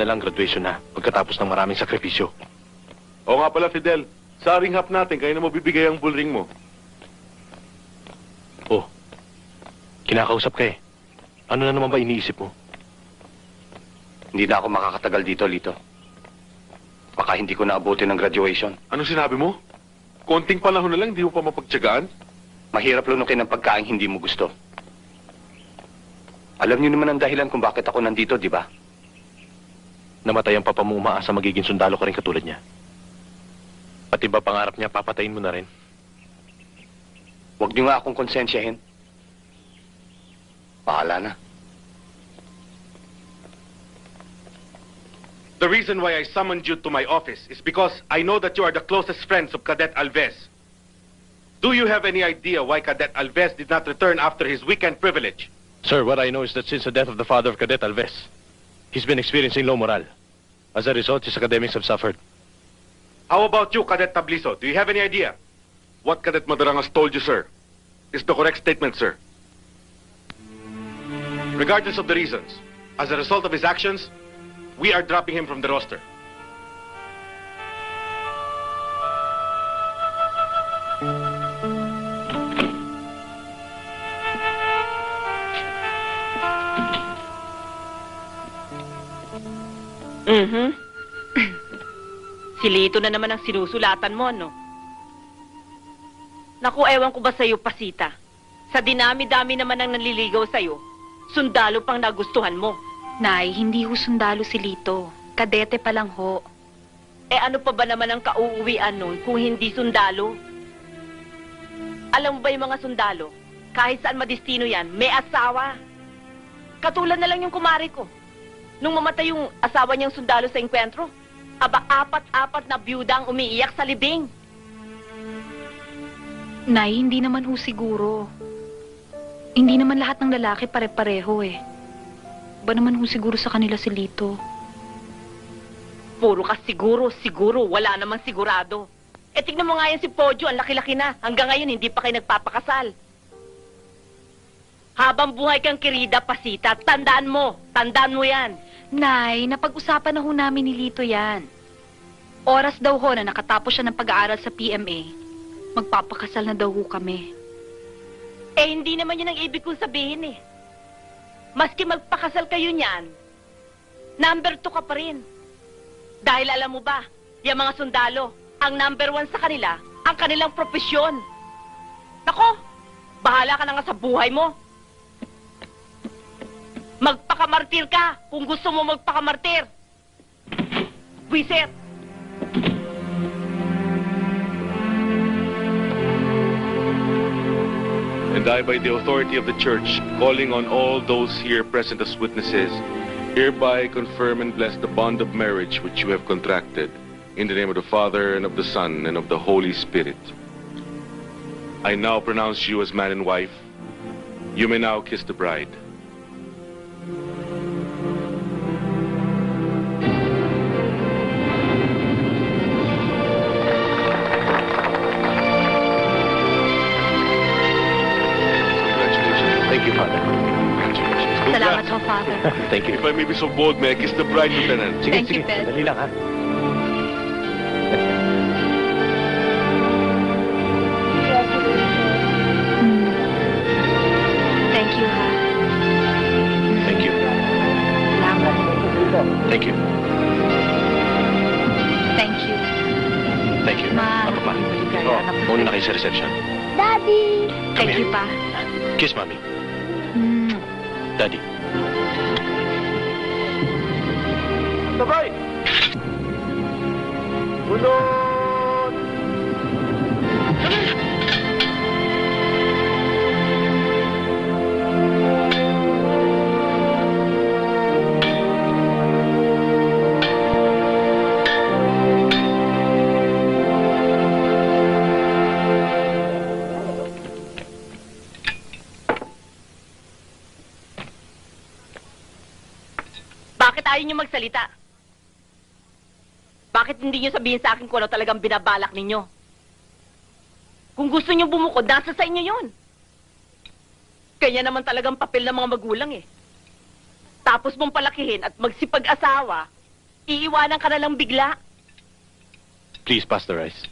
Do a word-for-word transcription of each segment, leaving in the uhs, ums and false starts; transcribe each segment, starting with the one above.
na lang graduation na pagkatapos ng maraming sakripisyo. Oo nga pala, Fidel. Sa ring hap natin, kaya na mo bibigay ang bull ring mo. Oh, kinakausap ka eh. Ano na naman ba iniisip mo? Hindi na ako makakatagal dito, Lito. Baka hindi ko naabutin ng graduation. Ano sinabi mo? Konting panahon na lang, di mo pa mapagtyagaan? Mahirap lunukin ang pagkain hindi mo gusto. Alam niyo naman ang dahilan kung bakit ako nandito, di ba? Namatay ang papa mo, umaasa magiging sundalo ka rin katulad niya. Pati ba pangarap niya, papatayin mo na rin? Huwag niyo nga akong konsensyahin. Bahala na. The reason why I summoned you to my office is because I know that you are the closest friends of Cadet Alves. Do you have any idea why Cadet Alves did not return after his weekend privilege? Sir, what I know is that since the death of the father of Cadet Alves, he's been experiencing low morale. As a result, his academics have suffered. How about you, Cadet Tabliso? Do you have any idea? What Cadet Madarang has told you, sir, is the correct statement, sir. Regardless of the reasons, as a result of his actions, we are dropping him from the roster. Mm-hmm. Si Lito na naman ang sinusulatan mo, no? Naku, ewan ko ba sa'yo, Pasita? Sa dinami-dami naman ang nanliligaw sa'yo, sundalo pang nagustuhan mo. Nay, hindi ho sundalo si Lito. Kadete pa lang ho. Eh ano pa ba naman ang kauuwian nun kung hindi sundalo? Alam mo ba yung mga sundalo? Kahit saan madistino yan, may asawa. Katulad na lang yung kumari ko. Nung mamatay yung asawa niyang sundalo sa enkwentro, aba apat-apat na byuda ang umiiyak sa libing. Nay, hindi naman ho siguro. Hindi naman lahat ng lalaki pare-pareho eh. Ba naman ho siguro sa kanila si Lito? Puro ka siguro, siguro, wala namang sigurado. Eh tignan mo nga yan si Pojo, ang laki-laki na. Hanggang ngayon hindi pa kayo nagpapakasal. Habang buhay kang kirida, Pasita, tandaan mo, tandaan mo yan. Nay, napag-usapan na ho namin ni Lito yan. Oras daw ho na nakatapos siya ng pag-aaral sa P M A. Magpapakasal na daw ho kami. Eh, hindi naman yun ang ibig kong sabihin eh. Maski magpakasal kayo niyan, number two ka pa rin. Dahil alam mo ba, yung mga sundalo, ang number one sa kanila, ang kanilang propesyon. Nako, bahala ka na nga sa buhay mo. Magpakamartir ka kung gusto mo magpakamartir. Wiset! And I, by the authority of the Church, calling on all those here present as witnesses, hereby confirm and bless the bond of marriage which you have contracted, in the name of the Father, and of the Son, and of the Holy Spirit. I now pronounce you as man and wife. You may now kiss the bride. Thank you, Father. Congratulations. Salamat ho, Father. Thank you. If I may be so bold, may I kiss the bride, Lieutenant? Sige, Thank you, sige. Ted. Dali lang, ha? Hmm. Thank you, ha. Thank you. Salamat. Thank you. Thank you. Thank you. Ma. Ano pa? Oh, mauna na kayo sa reception. Daddy! Thank you, pa. Kiss, Mommy. Hmm. Daddy. Sabay! Bunot! Bakit ayaw niyo magsalita? Bakit hindi niyo sabihin sa akin kung ano talagang binabalak ninyo? Kung gusto niyo bumukod, nasa sa inyo yun. Kanya naman talagang papel ng mga magulang eh. Tapos mong palakihin at magsipag-asawa, Iiwanan ka na lang bigla. Please pass the rice.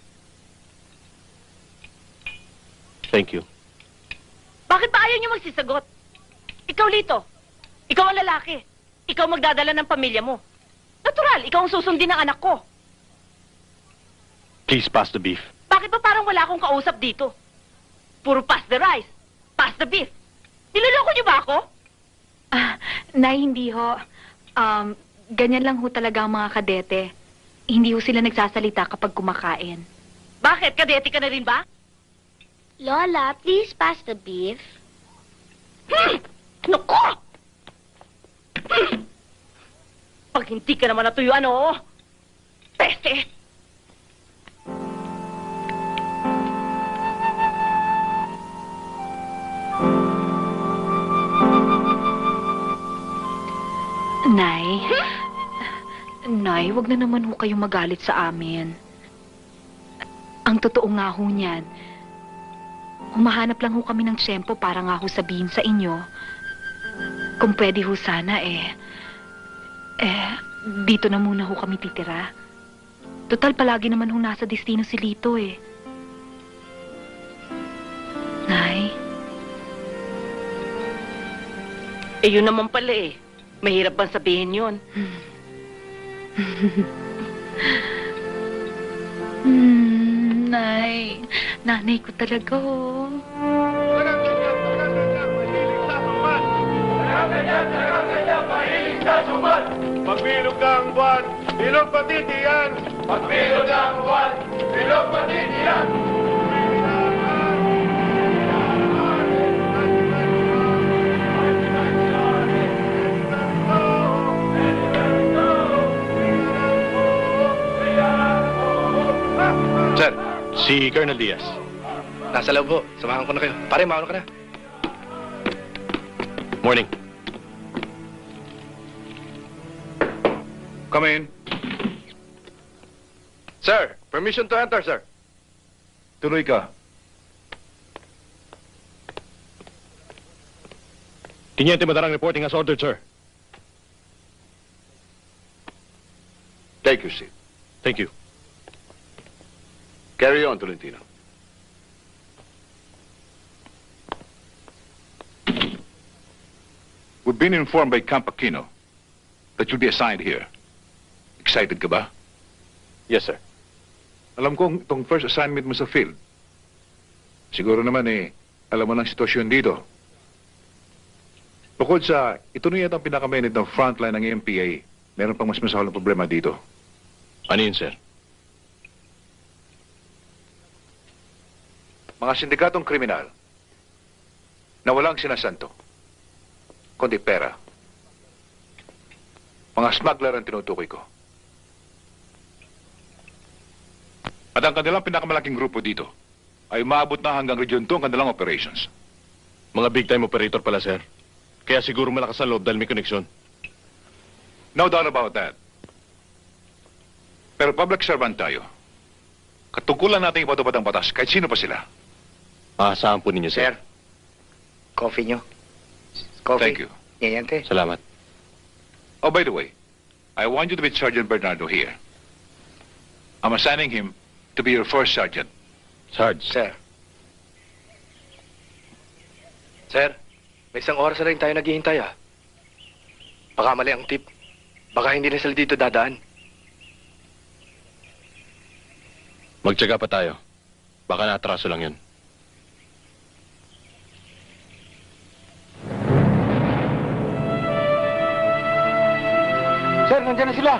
Thank you. Bakit ba ayaw niyo magsisagot? Ikaw, Lito. Ikaw ang lalaki. Ikaw magdadala ng pamilya mo. Natural, ikaw ang susundin ng anak ko. Please pass the beef. Bakit ba parang wala akong kausap dito? Puro pass the rice, pass the beef. Niloloko niyo ba ako? Ah, Nay, hindi ho. Um, ganyan lang ho talaga ang mga kadete. Hindi ho sila nagsasalita kapag kumakain. Bakit? Kadete ka na rin ba? Lola, please pass the beef. Hmm! Naku! Hmm! Pag hindi ka naman natuyuan, oo. Peste! Nay, Nay, wag na naman ho kayong magalit sa amin. Ang totoo nga ho niyan, humahanap lang ho kami ng tiyempo para nga ho sabihin sa inyo, kung pwede ho sana eh, eh, dito na muna ho kami titira. Total, palagi naman ho nasa destino si Lito eh. Nay, Eh, yun naman pala eh. Mahirap bang sabihin yun? hmm, Nay, nanay ko talaga oh. Pagbilog ng buwan, bilog patitiyan. Pagbilog ng buwan, bilog patitiyan. Sir, si Colonel Diaz. Nasa loob ho. Samahan ko na kayo. Pare, mauna ka na. Morning. Come in. Sir, permission to enter, sir. Tuloy ka. Tiniente Madarang reporting as ordered, sir. Take your seat. Thank you. Carry on, Tolentino. We've been informed by Camp Aquino that you'll be assigned here. Excited ka ba? Yes, sir. Alam ko itong first assignment mo sa field. Siguro naman eh, alam mo ng sitwasyon dito. Bukod sa, ito na yata ang pinakamainit ng frontline ng M P A. Meron pang mas masahalang problema dito. Ano yun, sir? Mga sindikatong kriminal na walang sinasanto, kundi pera. Mga smuggler ang tinutukoy ko. At ang kanilang pinakamalaking grupo dito ay maabot na hanggang Region two ang kanilang operations. Mga big-time operator pala, sir. Kaya siguro malakas ang loob dahil may koneksyon. No doubt about that. Pero public servant tayo. Katungkulan natin ipatupad ang batas kahit sino pa sila. Aasahan po ninyo, sir. Sir, coffee nyo. Coffee. Thank you. Yayante. Salamat. Oh, by the way, I want you to meet Sergeant Bernardo here. I'm assigning him to be your first sergeant. Sarge. Sir. Sir, may isang oras na rin tayo naghihintay ah. Baka mali ang tip. Baka hindi na sila dito dadaan. Magtyaga pa tayo. Baka naatraso lang yun. Sir, nandiyan na sila.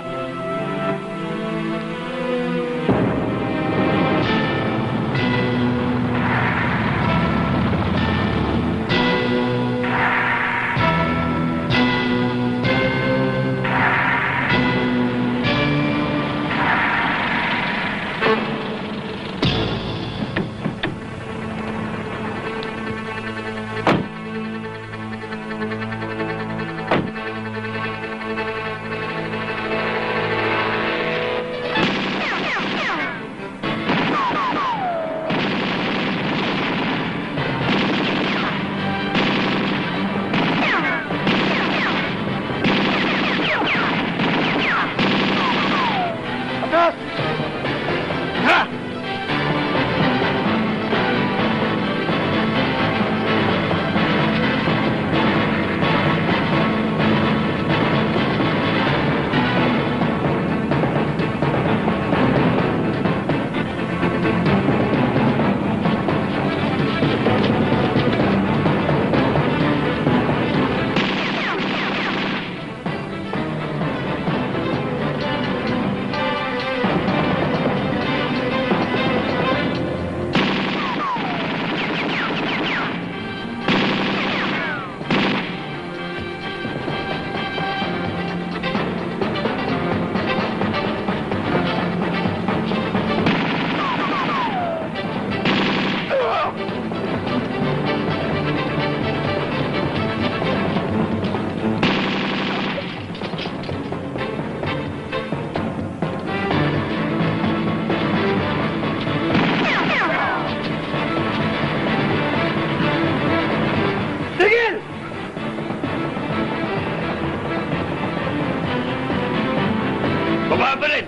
rin!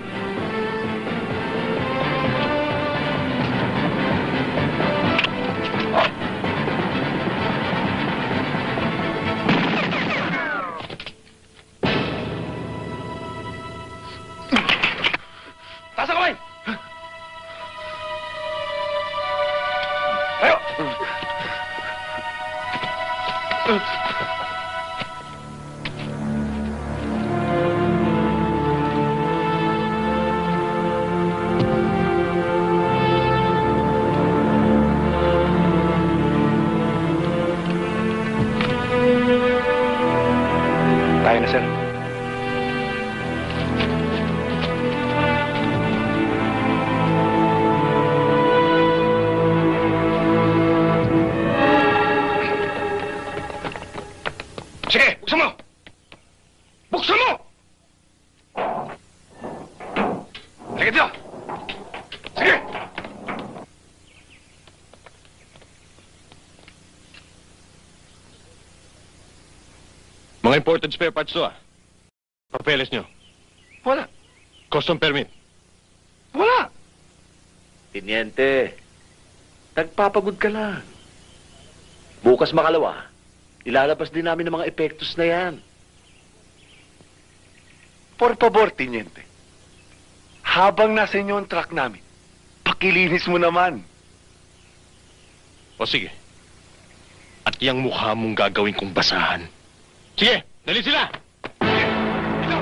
Taas ang kamay! Tayo! Tayo na, sir. Sige, buksan mo! Buksan mo! Halika dito! Sige! Mga imported spare parts to ah. Papeles nyo. Wala. Custom permit. Wala. Tiniente, nagpapagod ka lang. Bukas makalawa, ilalabas din namin ng mga epektos na yan. Por favor, Tiniente. Habang nasa inyo ang truck namin, pakilinis mo naman. O sige. At yung mukha mong gagawin kong basahan. Sige, dali sila! Ito!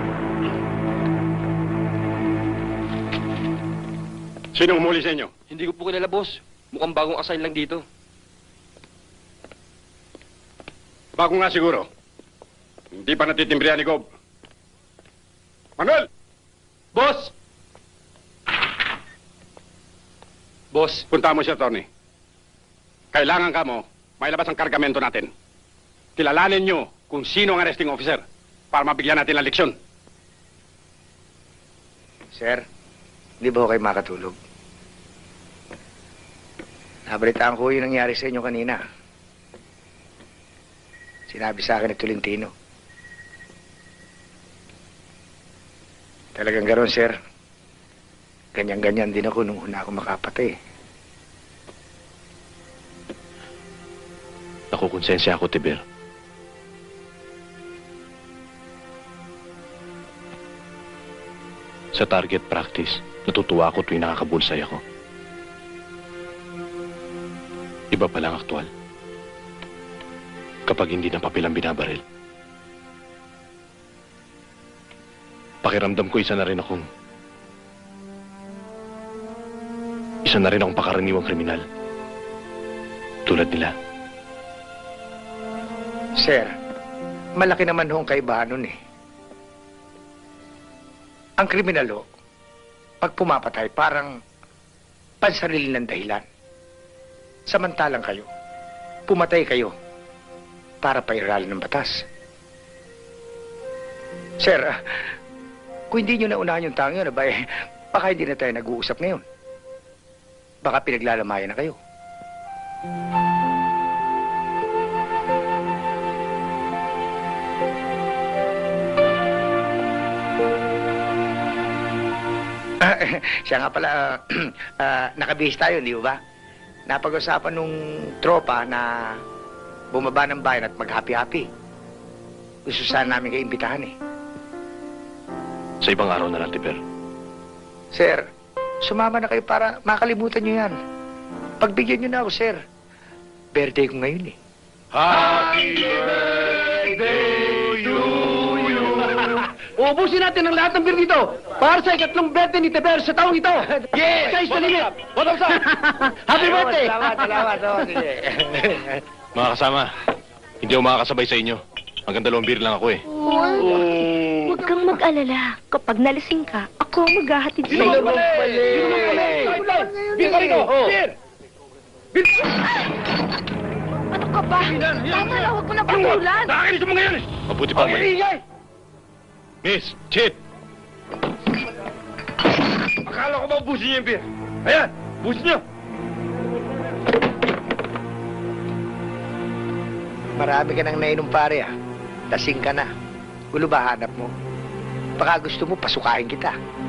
Sinong umuli sa inyo? Hindi ko po kilala, boss. Mukhang bagong assign lang dito. Bago nga siguro. Hindi pa natitimbrihan ni Gob. Manuel! Boss! Boss, Punta mo siya, Tony. Kailangan ka mo, mailabas ang kargamento natin. Kilalanin nyo kung sino ang arresting officer para mabigyan natin ng leksyon. sir, hindi ba ho kayo makatulog? Nabalitaan ko yung nangyari sa inyo kanina. Sinabi sa akin ni Tolentino. Talagang gano'n, sir. Ganyan-ganyan din ako nung una ako makapatay. Nakukonsensya ako, Tiber. Sa target practice, natutuwa ako tuwing nakakabulsay ako. Iba palang aktual. Kapag hindi na papel ang binabaril. Pakiramdam ko isa na rin akong... Isa na rin akong pakaraniwang kriminal. Tulad nila. Sir, malaki naman ho ang kaibahan nun eh. Ang kriminal ho, pag pumapatay, parang pansarili ng dahilan. Samantalang kayo, pumatay kayo para pairalin ng batas. Sir, ah, kung hindi nyo naunahan yung tao yun, abay, baka hindi na tayo nag-uusap ngayon. Baka pinaglalamayan na kayo. Ah, siya nga pala, uh, uh, nakabihis tayo, di ba? Napag-usapan nung tropa na bumaba ng bayan at mag-happy-happy. Gusto sana namin kayo imbitahan eh. Sa ibang araw na lang, Tiber. Sir, sumama na kayo para makalimutan nyo yan. Pagbigyan nyo na ako, sir. Birthday ko ngayon eh. Happy birthday to you! Ubusin natin ang lahat ng beer dito para sa ikatlong birthday ni Teber sa taong ito. Yes! Sa isa limit. Bottoms up! Happy birthday! Salamat, salamat. Oh, sige. Mga kasama, hindi ako makakasabay sa inyo. Hanggang dalawang beer lang ako eh. Huwag kang mag-alala. Kapag nalasing ka, ako ang maghahatid Sino sa'yo. naman pala? Sino naman pala? Beer ka rito! Beer! Beer! Ano ka ba? Tama na, huwag mo na pahulan. Nakakinis mo ngayon! Mabuti pa Okay, mali. ingay! Miss, Chit! Akala ko ba ubusin niyo yung beer? Ayan, ubusin niyo! Marami ka nang nainom pare ah. Lasing ka na. Ulo ba hanap mo? Baka gusto mo pasukain kita.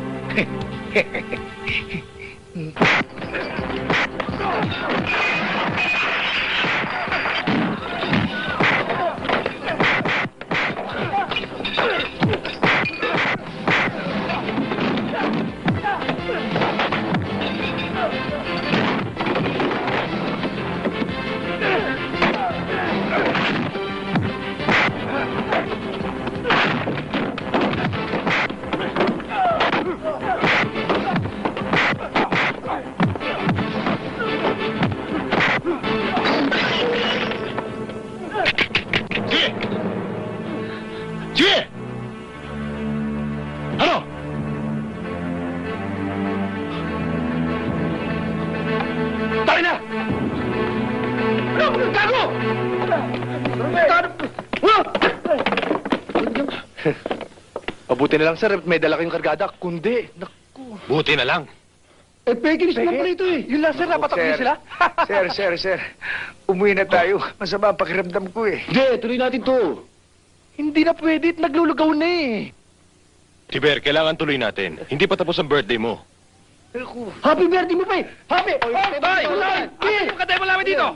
Sige! Ano? Tayo na! Ano? Gago! Mabuti na lang, sir. May dala kayong kargada. Kundi, naku. Buti na lang. Eh, pwede naman pala ito eh. Yun lang, sir. Napatak niyo Sir. sila. Sir, sir, sir. Umuwi na tayo. Masama ang pakiramdam ko eh. Hindi, tuloy natin to. Hindi na pwede. Naglulugaw na eh. Tiber, kailangan tuloy natin. Hindi pa tapos ang birthday mo. Happy birthday mo pa eh! Happy! Ay! Ay! Asan yung katay mo namin dito?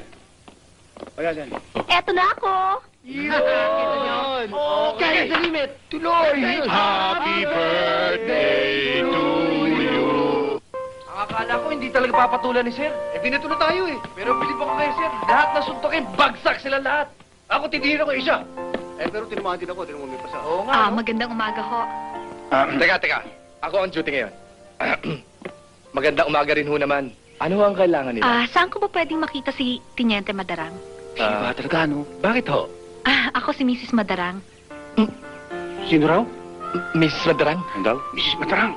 Eto na ako. Yun! Okay! Sa limit! Tuloy! Happy birthday to you. Ang akala ko hindi talaga papatulan ni Sir. Eh, binatulo tayo eh. Pero bilib ako kayo, Sir. Lahat na suntokin, bagsak sila lahat. Ako titira ko isa. Eh, pero tinumahan din ako. Tinumahan may pasa. Oo Ah, magandang umaga ho. Ah, teka, teka. Ako ang duty ngayon. Magandang umaga rin ho naman. Ano ang kailangan nila? Ah, saan ko ba pwedeng makita si Tiniente Madarang? Ah, talaga, no? bakit ho? Ah, ako si Missus Madarang. Sino raw? Miss Madrang? Ano daw? Missus Matarang.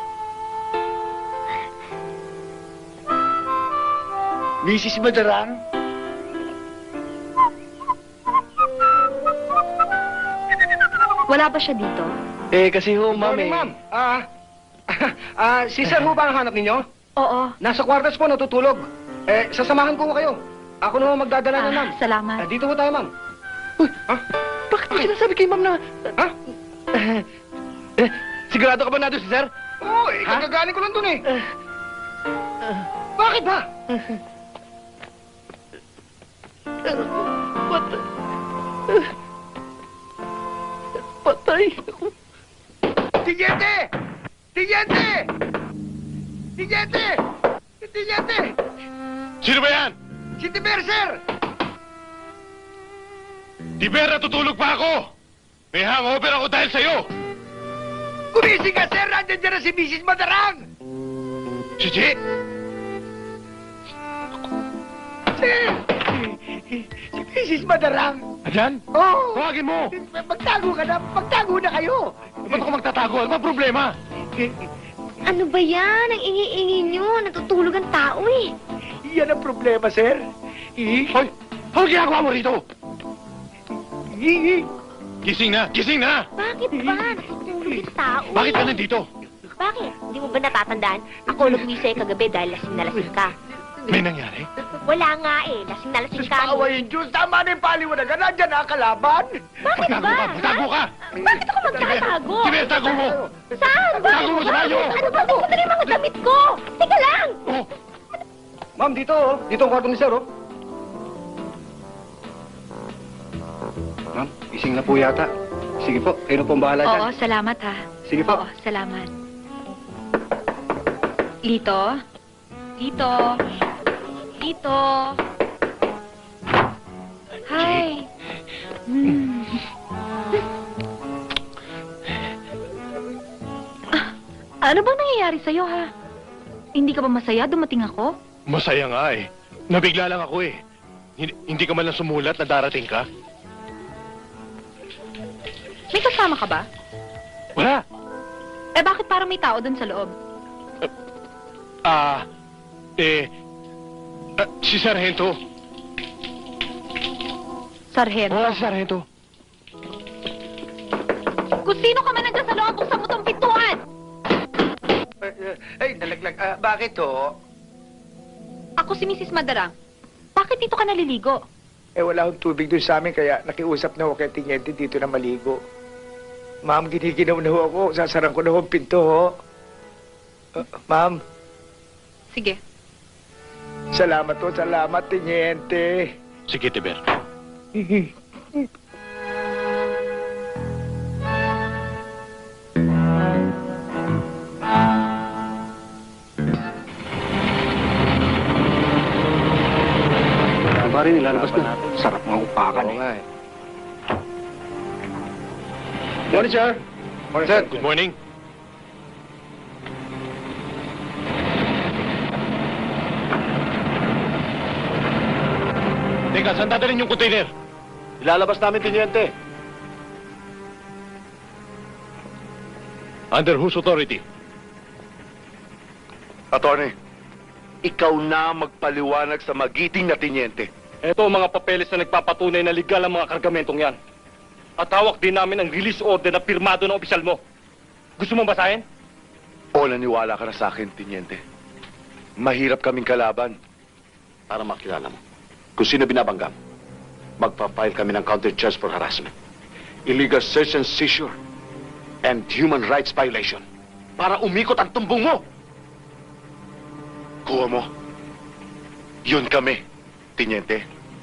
Missus Madrang? Wala ba siya dito? Eh, kasi ho, ma'am Morning, eh. ma'am. Ah, ah, si Sir ho ba ang hanap ninyo? Oo. Nasa kwartos po, natutulog. Eh, sasamahan ko kayo. Ako na ho magdadala na, ma'am. Ah, salamat. Ah, dito ho tayo, ma'am. Bakit mo sinasabi kay ma'am na... Ha? Eh, sigurado ka ba na doon si Sir? Oo, eh, Ha? kagagaling ko lang dun eh. Bakit ba? Patay. Patay. Tigyente! Tigyente! Tigyente! Tigyente! Sino ba yan? Si Tiber, sir! Tiber, natutulog pa ako. May hangover ako dahil sa'yo. Gumising ka, sir! Nandiyan dyan na si Missus Madarang! Chichi! Sir! Si Missus Madarang! Ayan? Oh! Tawagin mo. Magtago ka na! Magtago na kayo! Ba't ako magtatago? Ano ba problema? Ano ba yan? Ang ingi-ingi nyo. Natutulog ang tao eh. Yan ang problema, sir. Eh? Hoy! Ano ginagawa mo rito? Eh? Gising na! Gising na! Bakit ba? Natutulog ang tao eh. Bakit ka nandito? Bakit? Hindi mo ba natatandaan? Ako nagwi sa'yo kagabi dahil lasing na lasing ka. May nangyari? Wala nga eh. Lasing na lasing Diyos ka. paawa yung Diyos! Tama na yung paliwanagan! Nandiyan na ang kalaban! Bakit Magtago ba? ka! Magtago ka! Bakit ako magtatago? Tiber, tago mo! Saan? Tago mo sa banyo! Ano ba? Gusto na yung mga damit ko! Teka lang! Oh, Ma'am, dito oh. Dito ang kwarto ni sir oh. Ma'am, ising na po yata. Sige po, kayo na po ang bahala dyan. Oo, salamat ha. Sige po. Oo, salamat. Lito? Lito? Lito? Hi! Hmm. Ah, ano bang nangyayari sa'yo, ha? Hindi ka ba masaya dumating ako? masaya nga eh. Nabigla lang ako eh. Hindi, hindi ka man lang sumulat na darating ka? May kasama ka ba? Wala. Eh, bakit parang may tao dun sa loob? Ah, eh, ah, si Sargento. Sargento? Oo, si Sargento. Kung sino ka man nandiyan sa loob, buksan mo tong pintuan! Ay, ay, nalaglag. Ah, bakit ho? Ako si Missus Madarang. Bakit dito ka naliligo? Eh, wala akong tubig doon sa amin, kaya nakiusap na ako kay Tiniente dito na maligo. Ma'am, giniginaw na ho ako. Sasarang ko na ho ang pinto, ho. Uh, ma'am, Sige. salamat ho, salamat, Teniente. Sige, Tiber. Tama rin, ilalabas na. Sarap ng upakan Oo eh. nga eh. Morning, sir. Morning, sir. Good morning. Teka, saan dadalhin yung container? Ilalabas namin, Teniente. Under whose authority? Attorney, ikaw na magpaliwanag sa magiting na Teniente. Ito ang mga papeles na nagpapatunay na legal ang mga kargamentong yan. At hawak din namin ang release order na pirmado ng opisyal mo. Gusto mong basahin? O naniwala ka na sa akin, Teniente. Mahirap kaming kalaban. Para makilala mo. Kung sino binabanggam, magpa-file kami ng counter-charge for harassment, illegal search and seizure, and human rights violation. Para umikot ang tumbong mo. Kuha mo. Yun kami, Teniente.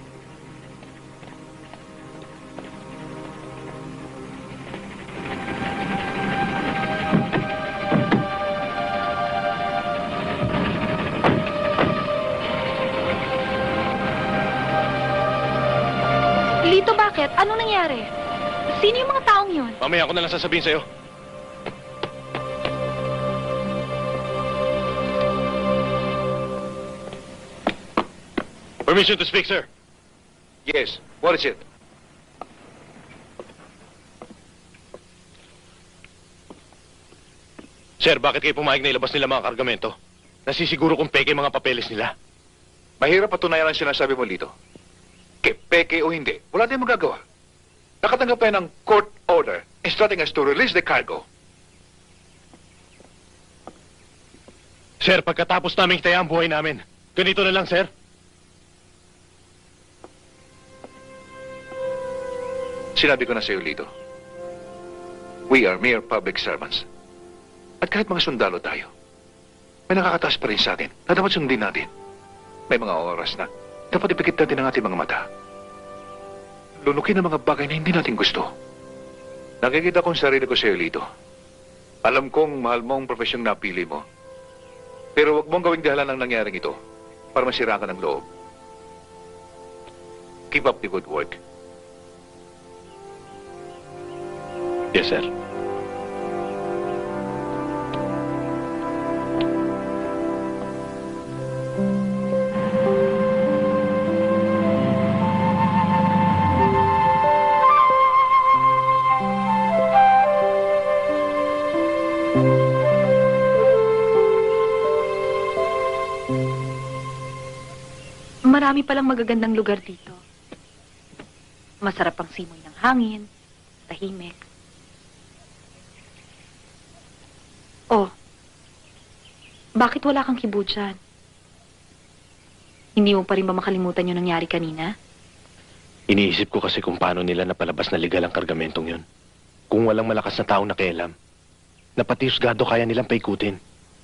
Lito, bakit? Ano nangyari? Sino yung mga taong yun? Mamaya ako na lang sasabihin sa'yo. Permission to speak, sir. Yes. What is it? Sir, bakit kayo pumayag na ilabas nila mga kargamento? Nasisiguro kung peke mga papeles nila. Mahirap patunayan ang sinasabi mo, Lito. Ke peke o hindi, wala tayong magagawa. Nakatanggap tayo ng court order instructing us to release the cargo. Sir, pagkatapos naming taya ang buhay namin, ganito na lang, sir. Sinabi ko na sa iyo, Lito. We are mere public servants. At kahit mga sundalo tayo, may nakakataas pa rin sa atin na dapat sundin natin. May mga oras na dapat ipikit natin ang ating mga mata. Lunukin ang mga bagay na hindi natin gusto. Nakikita kong sarili ko sa iyo, Lito. Alam kong mahal mo ang profesyong napili mo. Pero huwag mong gawing dahilan ang nangyaring ito para masira ka ng loob. Keep up the good work. Yes, sir. Marami palang magagandang lugar dito. Masarap ang simoy ng hangin, tahimik. Oh, bakit wala kang kibo dyan? Hindi mo pa rin ba makalimutan yung nangyari kanina? Iniisip ko kasi kung paano nila napalabas na legal ang kargamentong yun. Kung walang malakas na taong nakialam, na pati husgado kaya nilang paikutin.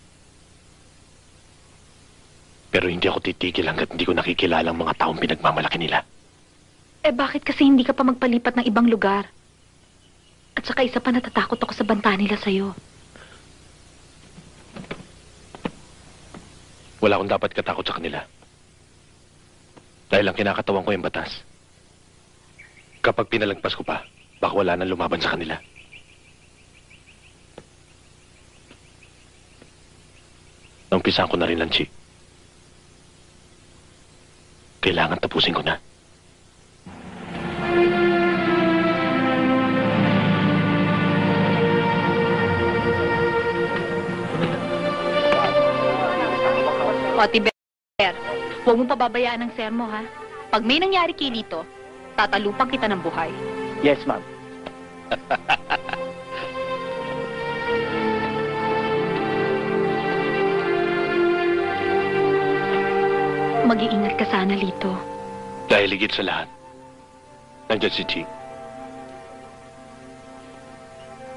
Pero hindi ako titigil hanggat hindi ko nakikilala ang mga taong pinagmamalaki nila. Eh bakit kasi hindi ka pa magpalipat ng ibang lugar? At saka isa pa, natatakot ako sa banta nila sa'yo. Wala akong dapat katakot sa kanila. Dahil ang kinakatawan ko yung batas. Kapag pinalagpas ko pa, baka wala nang lumaban sa kanila. Naumpisahan ko na rin lang, Chi. Kailangan tapusin ko na. O, Tiber, huwag mong pababayaan ang sermo, ha? Pag may nangyari kay Lito, tatalupang kita ng buhay. Yes, ma'am. Mag-iingat ka sana, Lito. Dahil higit sa lahat, nandyan si Chi.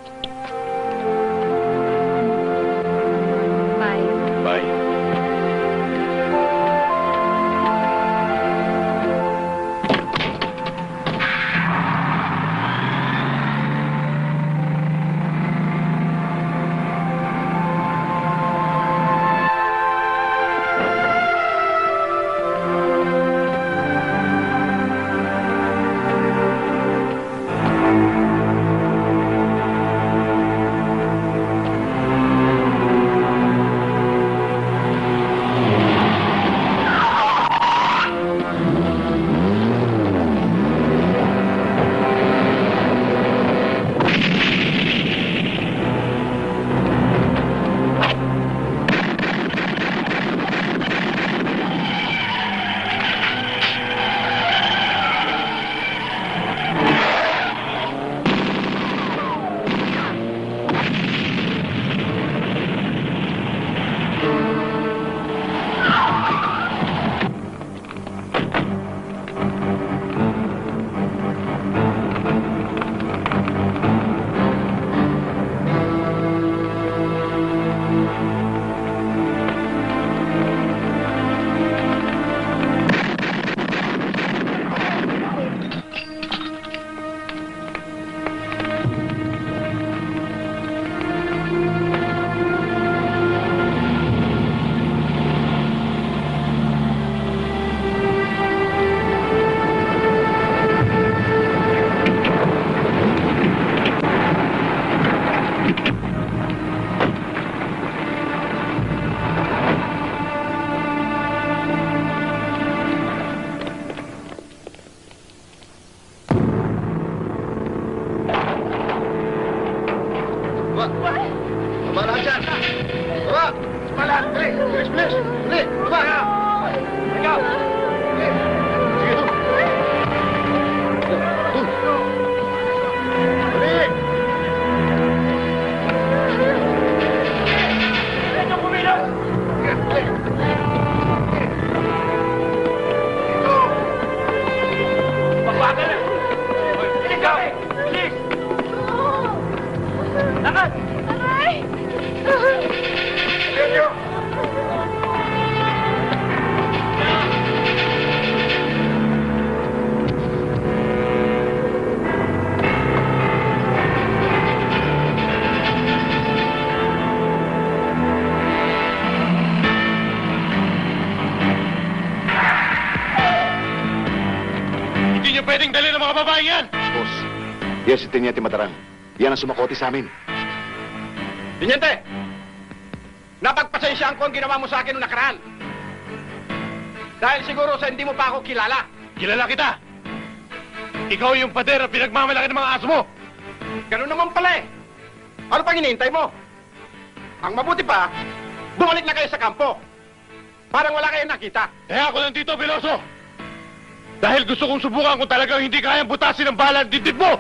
Baba! Bala! Dali! Bilis, bilis! Dali! Baba! Ikaw! Dali! Sige, ito! Dali! Ito, pumilos! Sige, dali! Magbagal na! Bilis ka! Bilis! Lakad! Aray! Sergio! Hindi niyo pwedeng dali ng mga babae yan! Boss, yan si Teniente Matarang. Yan ang sumakoti sa amin. Tiniente! Napagpasensyaan ko ang ginawa mo sa akin noong nakaraan. Dahil siguro sa hindi mo pa ako kilala. Kilala kita! Ikaw yung pader na pinagmamalaki ng mga aso mo! Ganun naman pala eh. Ano pang hinihintay mo? Ang mabuti pa, bumalik na kayo sa kampo. Parang wala kayong nakita. Kaya ako nandito, Veloso! Dahil gusto kong subukan kung talagang hindi kayang butasin ang bala ng dibdib mo!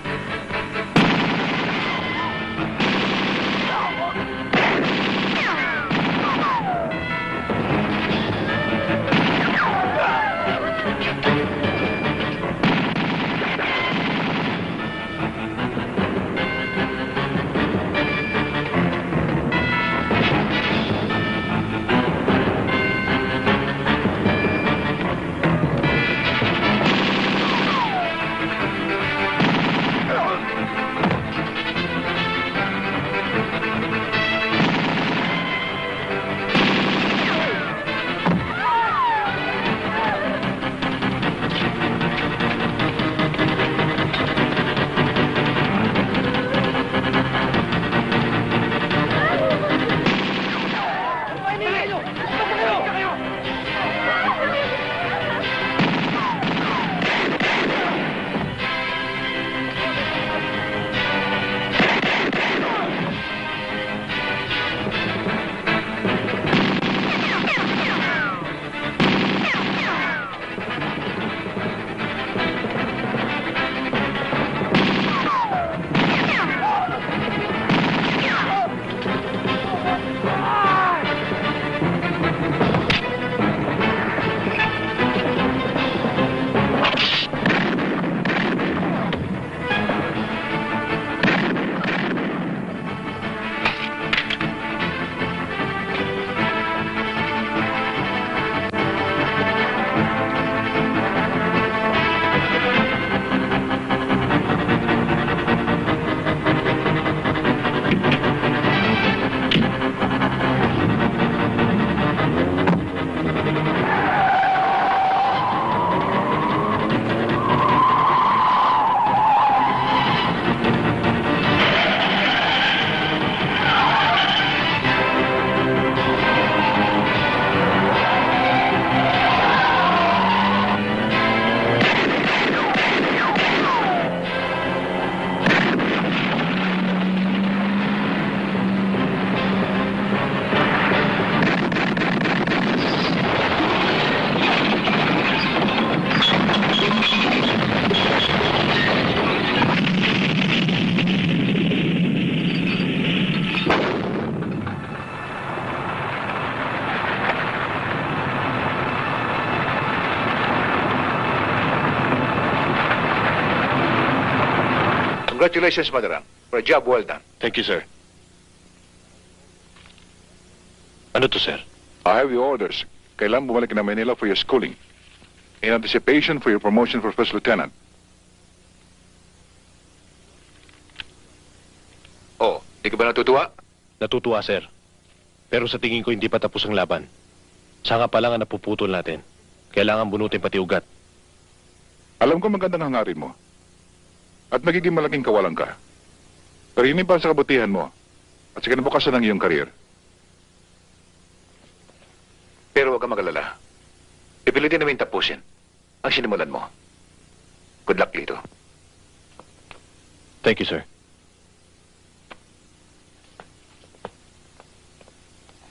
Congratulations, Madarang, for a job well done. Thank you, sir. Ano to, sir? I have your orders. Kailangan bumalik na Manila for your schooling. In anticipation for your promotion for First Lieutenant. Oh, di ka ba natutuwa? Natutuwa, sir. Pero sa tingin ko hindi pa tapos ang laban. Saka pa lang ang napuputol natin. Kailangan bunutin pati ugat. Alam ko magandang hangarin mo. At magiging malaking kawalan ka. Pero yun pa sa kabutihan mo. At sa kinabukasan ng iyong karir. Pero huwag kang mag-alala. Ipilitin namin tapusin ang sinimulan mo. Good luck, Lito. Thank you, sir.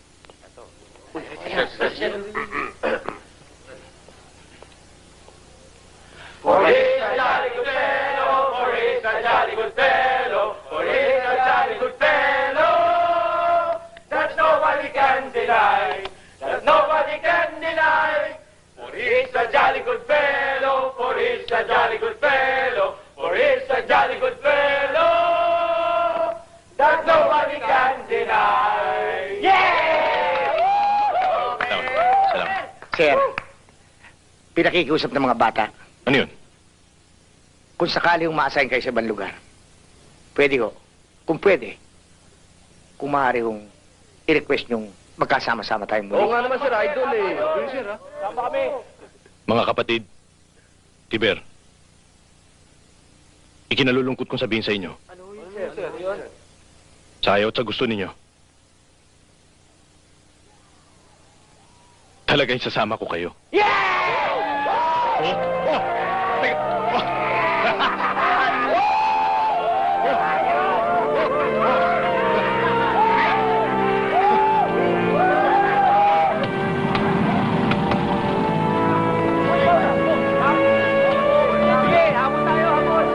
a jolly good fellow, for he's a jolly good fellow, for he's a jolly good fellow that nobody can deny. Yeah! Salamat. Salamat. Sir, pinakikiusap ng mga bata. Ano yun? Kung sakali yung ma-assign kayo sa ibang lugar, pwede ho. Kung pwede, kung maaari hong i-request yung magkasama-sama tayong muli. Oo nga naman, sir. Idol eh. Yun, sir, ha? Sama kami. Mga kapatid, Tiber, ikinalulungkot kong sabihin sa inyo, Ano yun, sir? Sir, yun. sa ayaw at sa gusto ninyo, talagang sasama ko kayo. Yeah! Oh, oh, teka, oh. Sige, habol tayo, habol.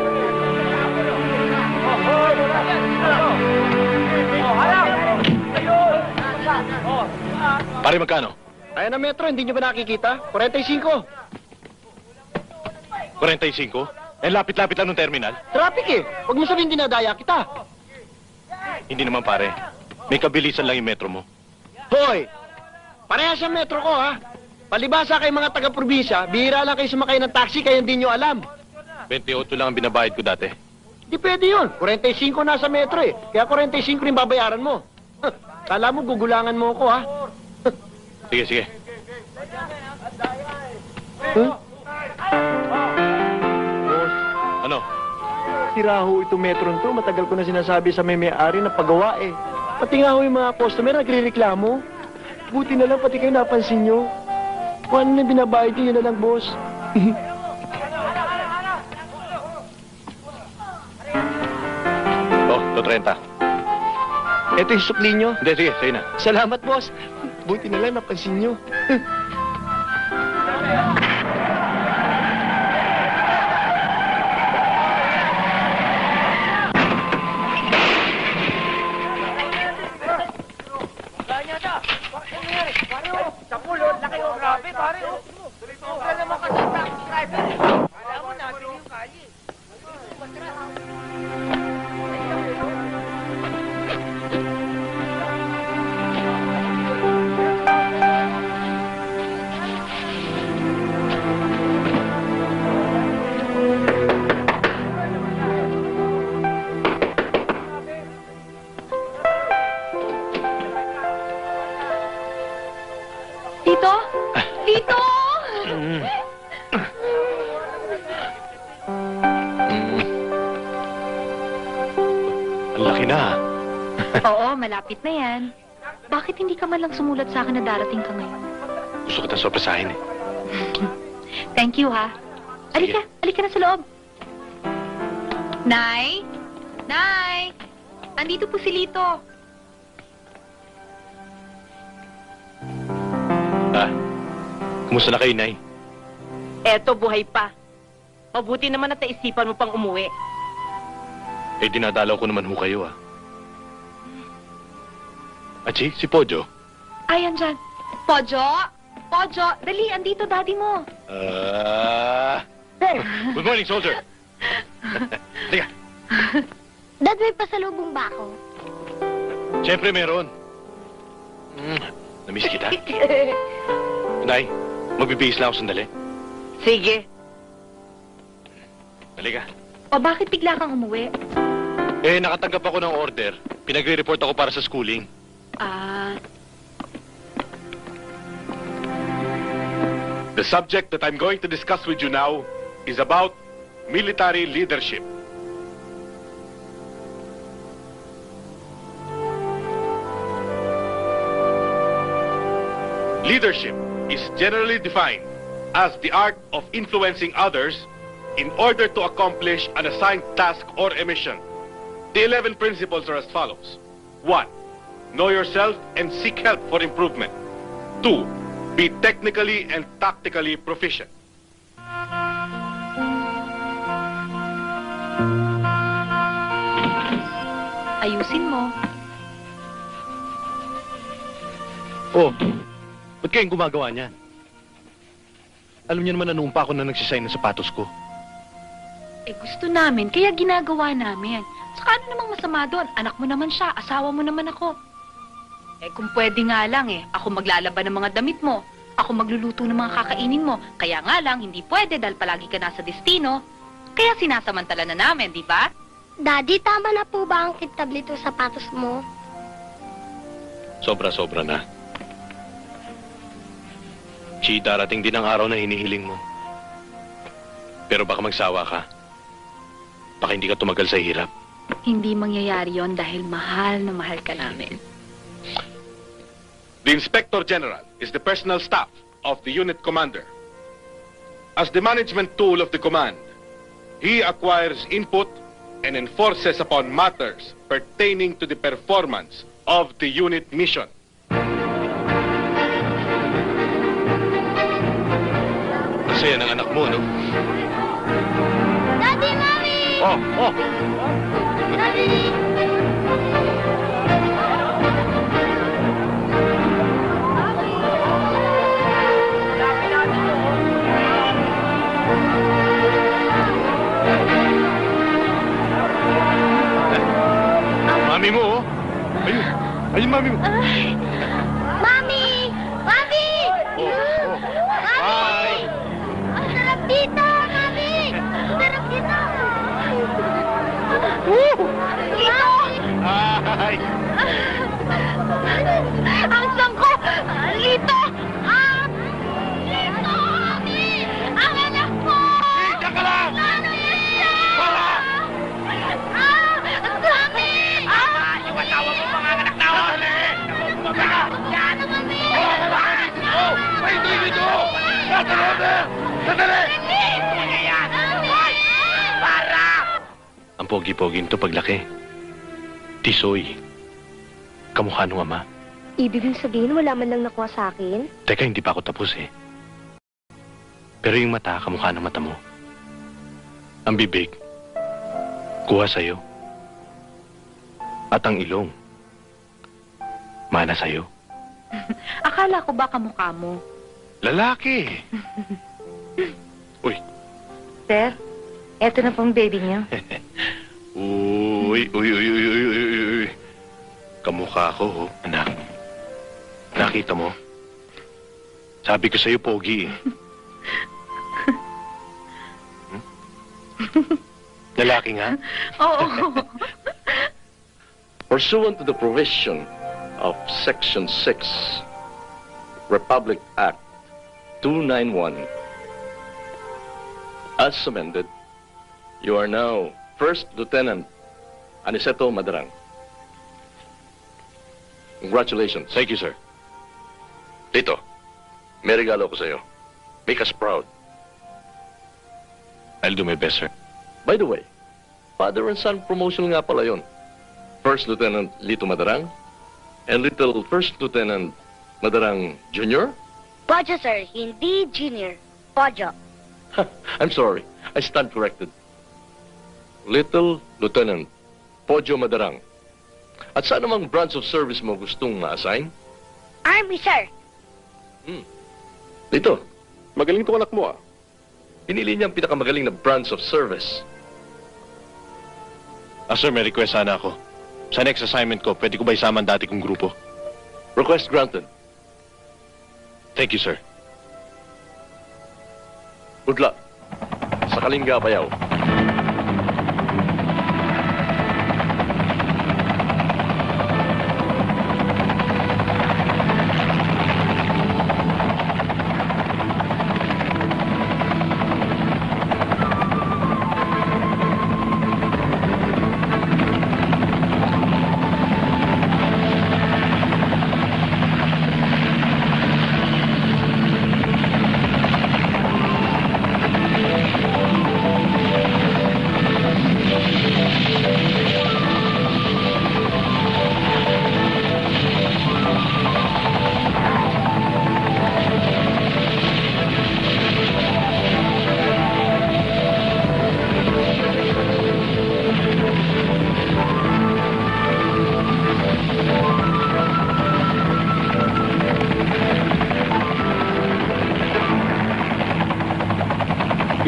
Oh, harap! Ayun! Oh, Pare, magkano? Ayan na metro, hindi nyo ba nakikita? forty-five. forty-five? Eh, lapit-lapit lang ng terminal. Traffic eh. Huwag mo sabihin dinadaya kita. Hindi naman, pare. May kabilisan lang yung metro mo. Hoy! Parehas ang metro ko, ha? Palibasa kay mga taga-probinsya, bihira lang kayo sumakay ng taxi, kaya hindi nyo alam. twenty-eight lang ang binabayad ko dati. Di pwede yun. forty-five nasa metro eh. Kaya forty-five rin babayaran mo. Huh, kala mo gugulangan mo ako, ha? Sige, sige. Huh? Ano? Sira ho itong metro to. Matagal ko na sinasabi sa may may-ari na pagawa eh. Pati nga ho yung mga customer nagre-reklamo. Buti na lang pati kayo napansin nyo. Kung ano na binabayad nyo, yun na lang, boss. Oh, to thirty. Ito yung sukli nyo. Hindi, sige, sa'yo na. Salamat, boss. Buti na lang napansin nyo. Tito? Tito! Mm. Mm. Ang laki na, ha? Oo, malapit na yan. Bakit hindi ka man lang sumulat sa akin na darating ka ngayon? Gusto kitang sorpresahin, eh. Thank you, ha? Alika, alika na sa loob. Nay? Nay? Andito po si Lito. Ah, kumusta na kayo, Nay? Eto, buhay pa. Mabuti naman at naisipan mo pang umuwi. Eh, dinadalaw ko naman ho kayo, ah. Achi, si Pojo? Ay, andyan. Pojo? Pojo, dali, andito daddy mo. Ah... Good morning, soldier. Teka, Dad, may pasalubong ba ako? siyempre meron. Mm, namiss kita. Nay, magbibihis lang ako sandali. Sige. Halika. O bakit bigla kang umuwi? Eh, nakatanggap ako ng order. Pinagre-report ako para sa schooling. Ah, The subject that I'm going to discuss with you now is about military leadership. Leadership is generally defined as the art of influencing others in order to accomplish an assigned task or a mission. The eleven principles are as follows. One, know yourself and seek help for improvement. Two, be technically and tactically proficient. ayusin mo. Oh, ba't kayong gumagawa niyan? Alam niyo naman nanumpa ako na nagsisign ng sapatos ko. Eh, gusto namin, kaya ginagawa namin. Saka ano namang masama doon? Anak mo naman siya, asawa mo naman ako. Eh, kung pwede nga lang eh, ako maglalaban ng mga damit mo. Ako magluluto ng mga kakainin mo. Kaya nga lang, hindi pwede dahil palagi ka nasa destino. Kaya sinasamantala na namin, di ba? Daddy, tama na po ba ang kintablito sa sapatos mo? Sobra-sobra na. Chi, darating din ang araw na hinihiling mo. Pero baka magsawa ka. Baka hindi ka tumagal sa hirap. Hindi mangyayari yon dahil mahal na mahal ka namin. The Inspector General is the personal staff of the unit commander. As the management tool of the command, he acquires input and enforces upon matters pertaining to the performance of the unit mission. Masaya ng anak mo, no? Daddy, Mommy! Oh, oh! Daddy! Mami mo, oh! Ayun! Ayun, mami mo! Ay! Mami! Mami! Oh, oh! Bye! Ang sarap dito, Mami! Ang sarap dito! Hi! Ang sangko! Lito! Ah! Lito, Mami! Ang anak ko! Diyan ka lang! Ano yan siya? Para! Ah! Ang dami! Ah! Yung asawa mo mga anak na ako! Bumaba! Yan, Mami! Oh! May hindi dito! Nasa order! Sandali! Para! Ang pogi-pogi nito paglaki. Tisoy. Kamukha nung ama. Ibig mong sabihin, wala man lang nakuha sa akin? Teka, hindi pa ako tapos eh. Pero yung mata, kamukha ng mata mo. Ang bibig, kuha sa'yo. At ang ilong, mana sa'yo. Akala ko ba kamukha mo? Lalaki! Uy, Sir, eto na pong baby niyo. uy, uy, uy, uy, uy, uy, uy, uy. Kamukha ko, oh, anak. Nakita mo? Sabi ko sa'yo, pogi eh. Hmm? Lalaki nga? Oo. Pursuant to the provision of Section six, Republic Act two ninety-one, as amended, you are now First Lieutenant Aniceto Madarang. Congratulations. Thank you, sir. Tito, may regalo ko sa'yo. Make us proud. I'll do my best, sir. By the way, father and son promotion nga pala yun. First Lieutenant Lito Madarang and little First Lieutenant Madarang Junior Podyo, sir. Hindi junior. Podyo. I'm sorry. I stand corrected. Little Lieutenant Podyo Madarang. At saan namang branch of service mo gustong ma-assign? Army, sir. Hmm. Dito, Magaling tong anak mo ah. pinili niya ang pinakamagaling na branch of service. Ah, sir, may request sana ako. Sa next assignment ko, pwede ko ba isama ang dati kong grupo? Request granted. Thank you, sir. Good luck. Sa Kalinga, Bayaw.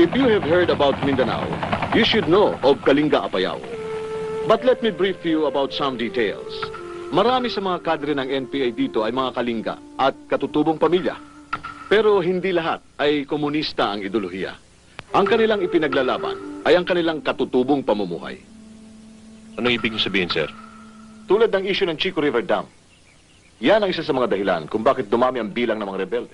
If you have heard about Mindanao, you should know of Kalinga Apayao. But let me brief you about some details. Marami sa mga kadre ng N P A dito ay mga Kalinga at katutubong pamilya. Pero hindi lahat ay komunista ang ideolohiya. Ang kanilang ipinaglalaban ay ang kanilang katutubong pamumuhay. Anong ibig niyo sabihin, sir? Tulad ng issue ng Chico River Dam. Yan ang isa sa mga dahilan kung bakit dumami ang bilang ng mga rebelde.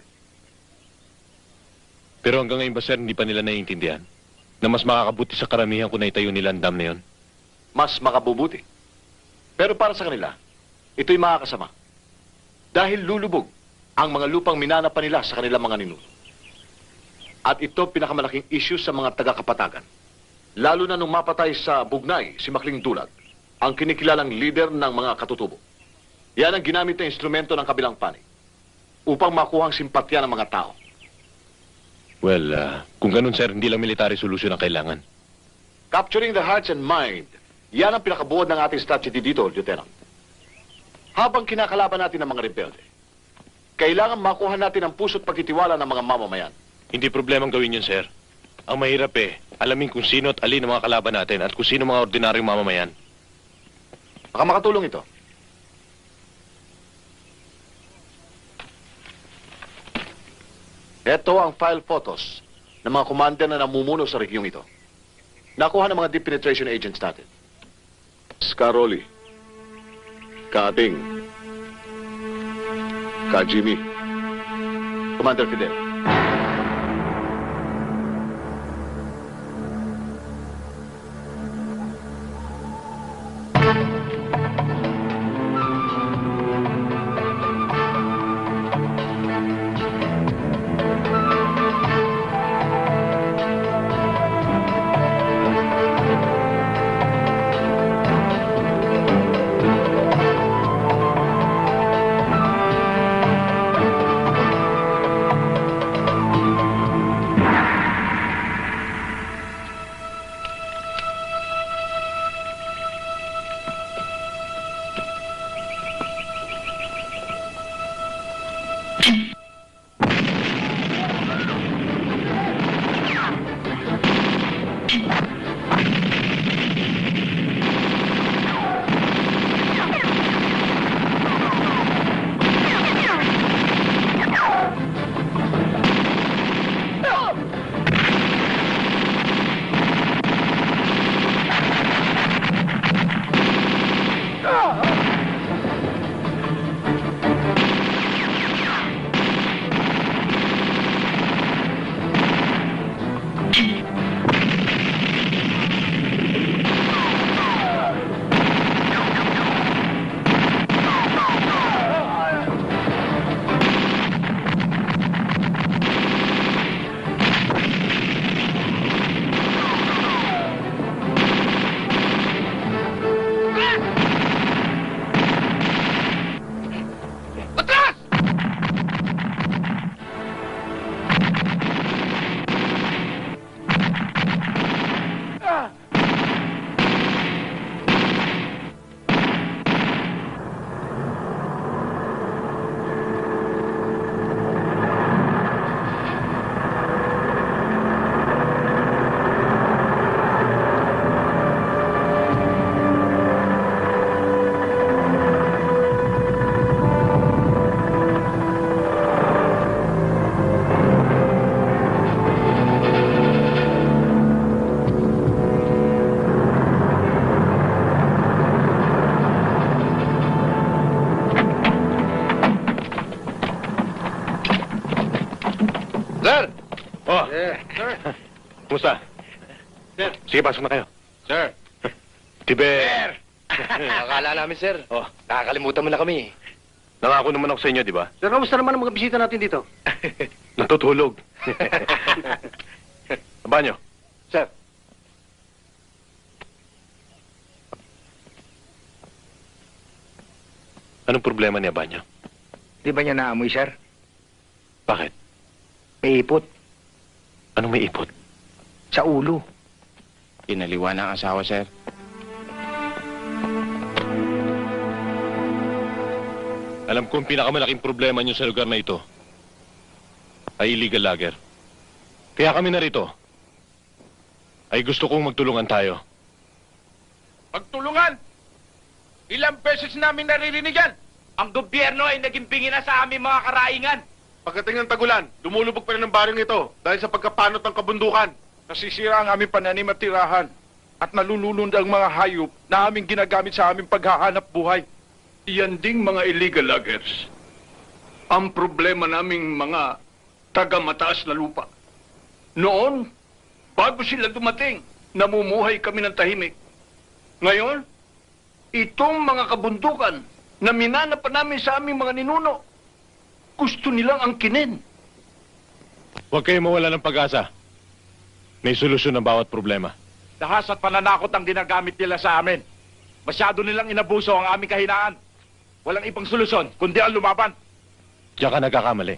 Pero hanggang ngayon ba, sir, hindi pa nila naiintindihan na mas makakabuti sa karamihan kung naitayo nila ang dam na yun? Mas makabubuti. Pero para sa kanila, ito'y makakasama. Dahil lulubog ang mga lupang minana pa nila sa kanilang mga ninuno. At ito pinakamalaking issue sa mga taga-Kapatagan. Lalo na nung mapatay sa Bugnay si Makling Dulag, ang kinikilalang leader ng mga katutubo. Yan ang ginamit na instrumento ng kabilang panig upang makuha ang simpatya ng mga tao. Well, uh, kung ganun, sir, hindi lang military solution ang kailangan. Capturing the hearts and mind, yan ang pinakabuod ng ating strategy dito, Lieutenant. Habang kinakalaban natin ang mga rebelde, kailangan makuha natin ang puso't pagtitiwala ng mga mamamayan. Hindi problemang gawin yun, sir. Ang mahirap eh, alamin kung sino at alin ang mga kalaban natin at kung sino mga ordinaryong mamamayan. Baka makatulong ito. Ito ang file photos ng mga commander na namumuno sa regyong ito. Nakuha ng mga deep penetration agents natin. Scaroli, Ka-Ating, Ka-Jimmy, Commander Fidel. Kumusta? Sir. Sige, pasok na kayo. Sir. Tibe. Sir. Akala namin, sir. Oh. Nakakalimutan mo na kami. Nangako naman ako sa inyo, di ba? Sir, kamusta naman ang mga bisita natin dito? Natutulog. Banyo. Sir. Anong problema niya, Banyo? Di ba niya naamoy, sir? Bakit? May ipot. Anong may ipot? Sa ulo. Inaliwa na ang asawa, sir. Alam ko ang pinakamalaking problema niyo sa lugar na ito ay illegal lager. Kaya kami narito ay gusto kong magtulungan tayo. Magtulungan! Ilang beses namin naririnig yan. Ang gobyerno ay naging bingi na sa aming mga karaingan. Pagdating ng tagulan, lumulubog pa rin ang baryong ito dahil sa pagkapanot ng kabundukan. Nasisira ang aming pananim at tirahan at nalululund ang mga hayop na aming ginagamit sa aming paghahanap buhay. Iyan ding mga illegal loggers. Ang problema naming mga taga-mataas na lupa. Noon, bago sila dumating, namumuhay kami ng tahimik. Ngayon, itong mga kabundukan na minana pa namin sa aming mga ninuno, gusto nilang angkinin. Huwag kayong mawala ng pag-asa. May solusyon ng bawat problema. Dahas at pananakot ang ginagamit nila sa amin. Masyado nilang inabuso ang aming kahinaan. Walang ibang solusyon, kundi ang lumaban. Diyan ka nagkakamali.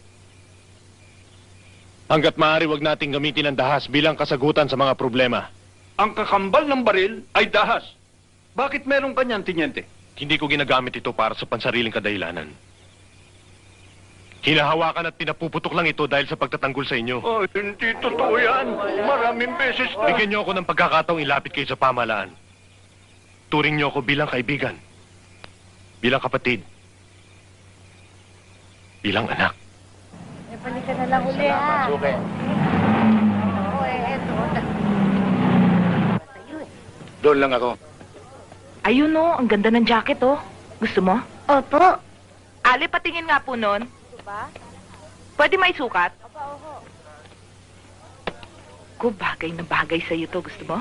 Hanggat maaari, wag nating gamitin ang dahas bilang kasagutan sa mga problema. Ang kakambal ng baril ay dahas. Bakit meron kanyan, Tiniente? Hindi ko ginagamit ito para sa pansariling kadahilanan. Hinahawakan at pinapuputok lang ito dahil sa pagtatanggol sa inyo. Oh, hindi totoo yan. Maraming beses na. Bigyan niyo ako ng pagkakataong ilapit kayo sa pamahalaan. Turing niyo ako bilang kaibigan. Bilang kapatid. Bilang anak. Eh, balik ka na lang uli, ha? Suke. Oo, eh, eto. Doon lang ako. Ayun oh, ang ganda ng jacket oh. Gusto mo? Opo. Ali, patingin nga po nun. Pwede may sukat? Ko, bagay na bagay sa'yo to. Gusto mo?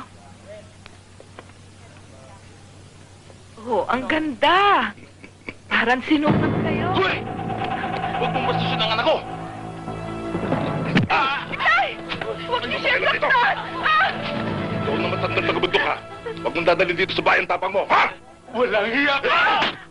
Oh, ang ganda. Parang sinukat kayo. Hoy! Huwag mong bastos ang anak ko! Ah! Ay! Huwag niyo siya saktan! Ah! Ikaw na matandang tagabundok ka. Huwag mong dadalhin dito sa bayan tapang mo, ha? Walang hiya ka!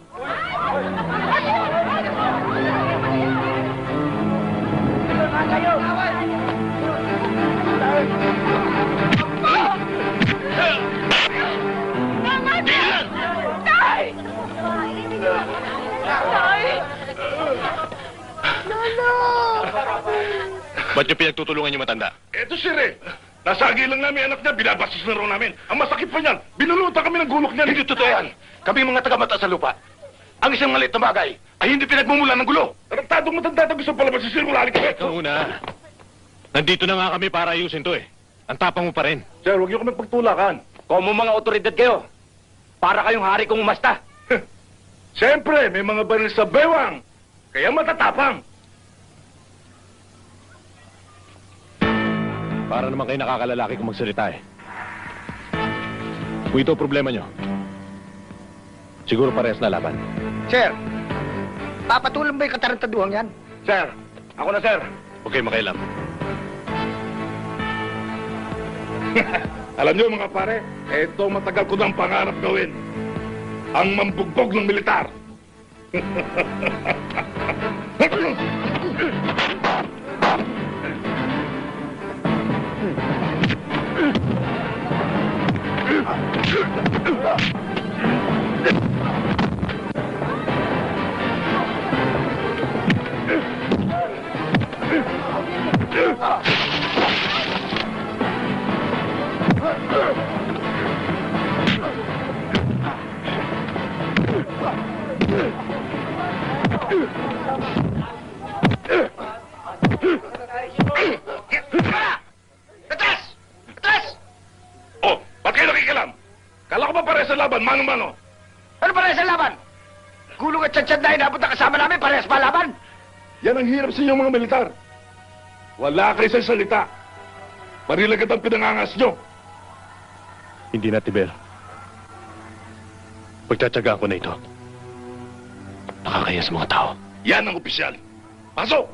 Ba't niyo pinagtutulungan yung matanda? Eto si Re. Nasagi lang namin anak niya, binabastos na raw namin. Ang masakit pa niyan, binulutan kami ng gulok niya. Hindi totoo yan. Kami mga taga-mata sa lupa. Ang isang maliit na bagay ay hindi pinagmumula ng gulo. Taraktadong matanda na gusto pala masisir mo lalik ka. Ikaw una. Nandito na nga kami para ayusin to eh. Ang tapang mo pa rin. Sir, huwag niyo kami pagtulakan. Kung mga otoridad kayo, para kayong hari kong umasta. Siyempre, may mga baril sa bewang. Kaya matatapang. Para naman kayo nakakalalaki kung magsalita eh. Kung ito ang problema nyo, siguro parehas na laban. Sir, papatulan ba yung katarantaduhan yan? Sir, ako na, sir. Huwag kayo makailam. Alam niyo mga pare, ito matagal ko ng pangarap gawin. Ang mambugbog ng militar. Atras! Atras! Oh, ba't kayo nakikilam? Kala ko ba pare sa laban, mano-mano? Ano parehas sa laban? Gulong at tsatsad na inabot na kasama namin, parehas pa laban? Yan ang hirap sa inyo mga militar. Wala kayo sa salita. Marilagat ang pinangangas nyo. Hindi na, Tiber. Pagtsatsagaan ko na ito. Nakakaya sa mga tao. Yan ang opisyal. Pasok!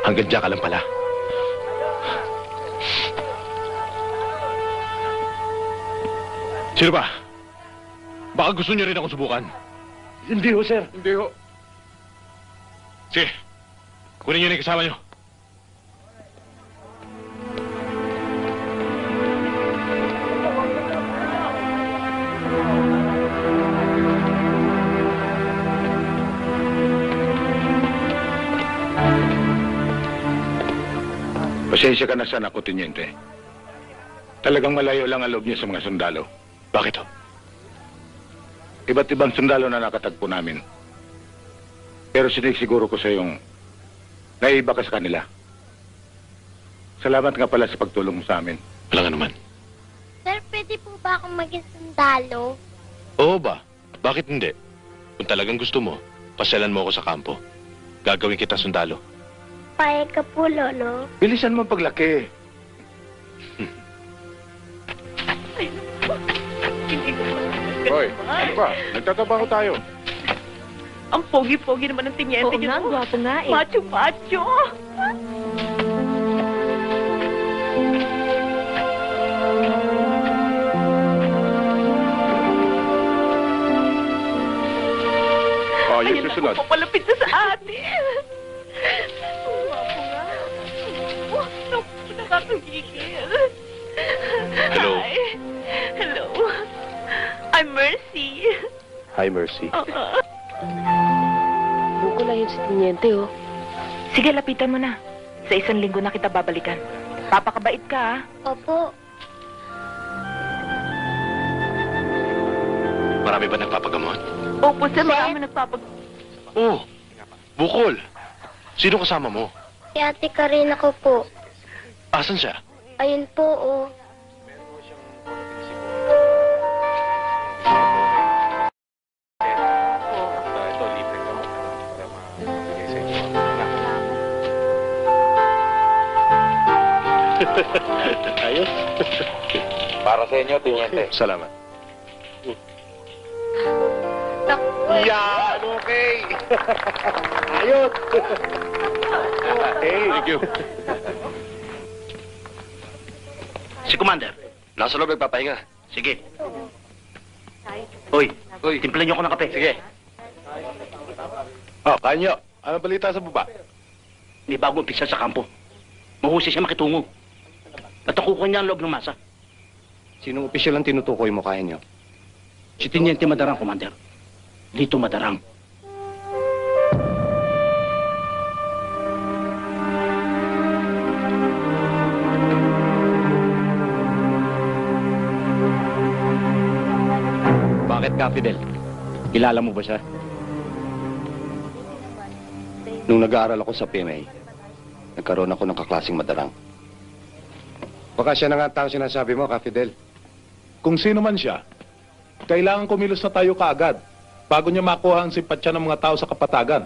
Hanggang dyan ka lang pala. Sino ba? Baka gusto niyo rin akong subukan. Hindi ho, sir. Hindi ho. Sige, kunin niyo na yung kasama niyo. Pasensya ka na sana ako, Teniente. Talagang malayo lang ang loob niya sa mga sundalo. Bakit ho? Iba't ibang sundalo na nakatagpo namin. Pero sinisiguro ko sa yung naiba ka sa kanila. Salamat nga pala sa pagtulong mo sa amin. Wala nga naman. Sir, pwede po ba akong maging sundalo? Oo ba? Bakit hindi? Kung talagang gusto mo, pasyalan mo ako sa kampo. Gagawin kita sundalo. Payag ka po, Lolo. Bilisan mo paglaki. Hoy, ano ba? Nagtatrabaho tayo. Ang pogi-pogi naman ng tinyente Oo nga, gwapo nga eh. Macho-macho. Oh, yung Ayan susunod. ako, papalapit na sa atin. Gwapo nga. Oh, naku, nakakagigil. Hello. Hi. Hello. I'm Mercy. Hi, Mercy. Oo. Buko lang yun si Tiniente, oh. Sige, lapitan mo na. Sa isang linggo na kita babalikan. Papakabait ka, ah. Opo. Marami ba nagpapagamot? Opo, sir, marami nagpapag... Oo. Bukol. Sino kasama mo? Si Ate Karina ko po. Asan siya? Ayun po, oh. Ayos. Para sa inyo, Teniente. Salamat. Yan, okay. Ayos. Hey, thank you. Si Commander. Nasa loob nagpapahinga. Sige. Hoy, Uy. timplan niyo ako ng kape. Sige. Oh, kanyo. Ano balita sa baba? May bagong opisyal sa kampo. Mahusay siya makitungo. Natukukan niya ang loob ng masa. Sinong opisyal ang tinutukoy mo kaya niyo? Si Teniente Madarang, Commander. Dito Madarang. Bakit ka, Fidel? Kilala mo ba siya? Nung nag-aaral ako sa P M A, nagkaroon ako ng kaklaseng Madarang. Baka siya na nga ang tao sinasabi mo, ka, Fidel. Kung sino man siya, kailangan kumilos na tayo kaagad bago niya makuha ang simpatsya ng mga tao sa kapatagan.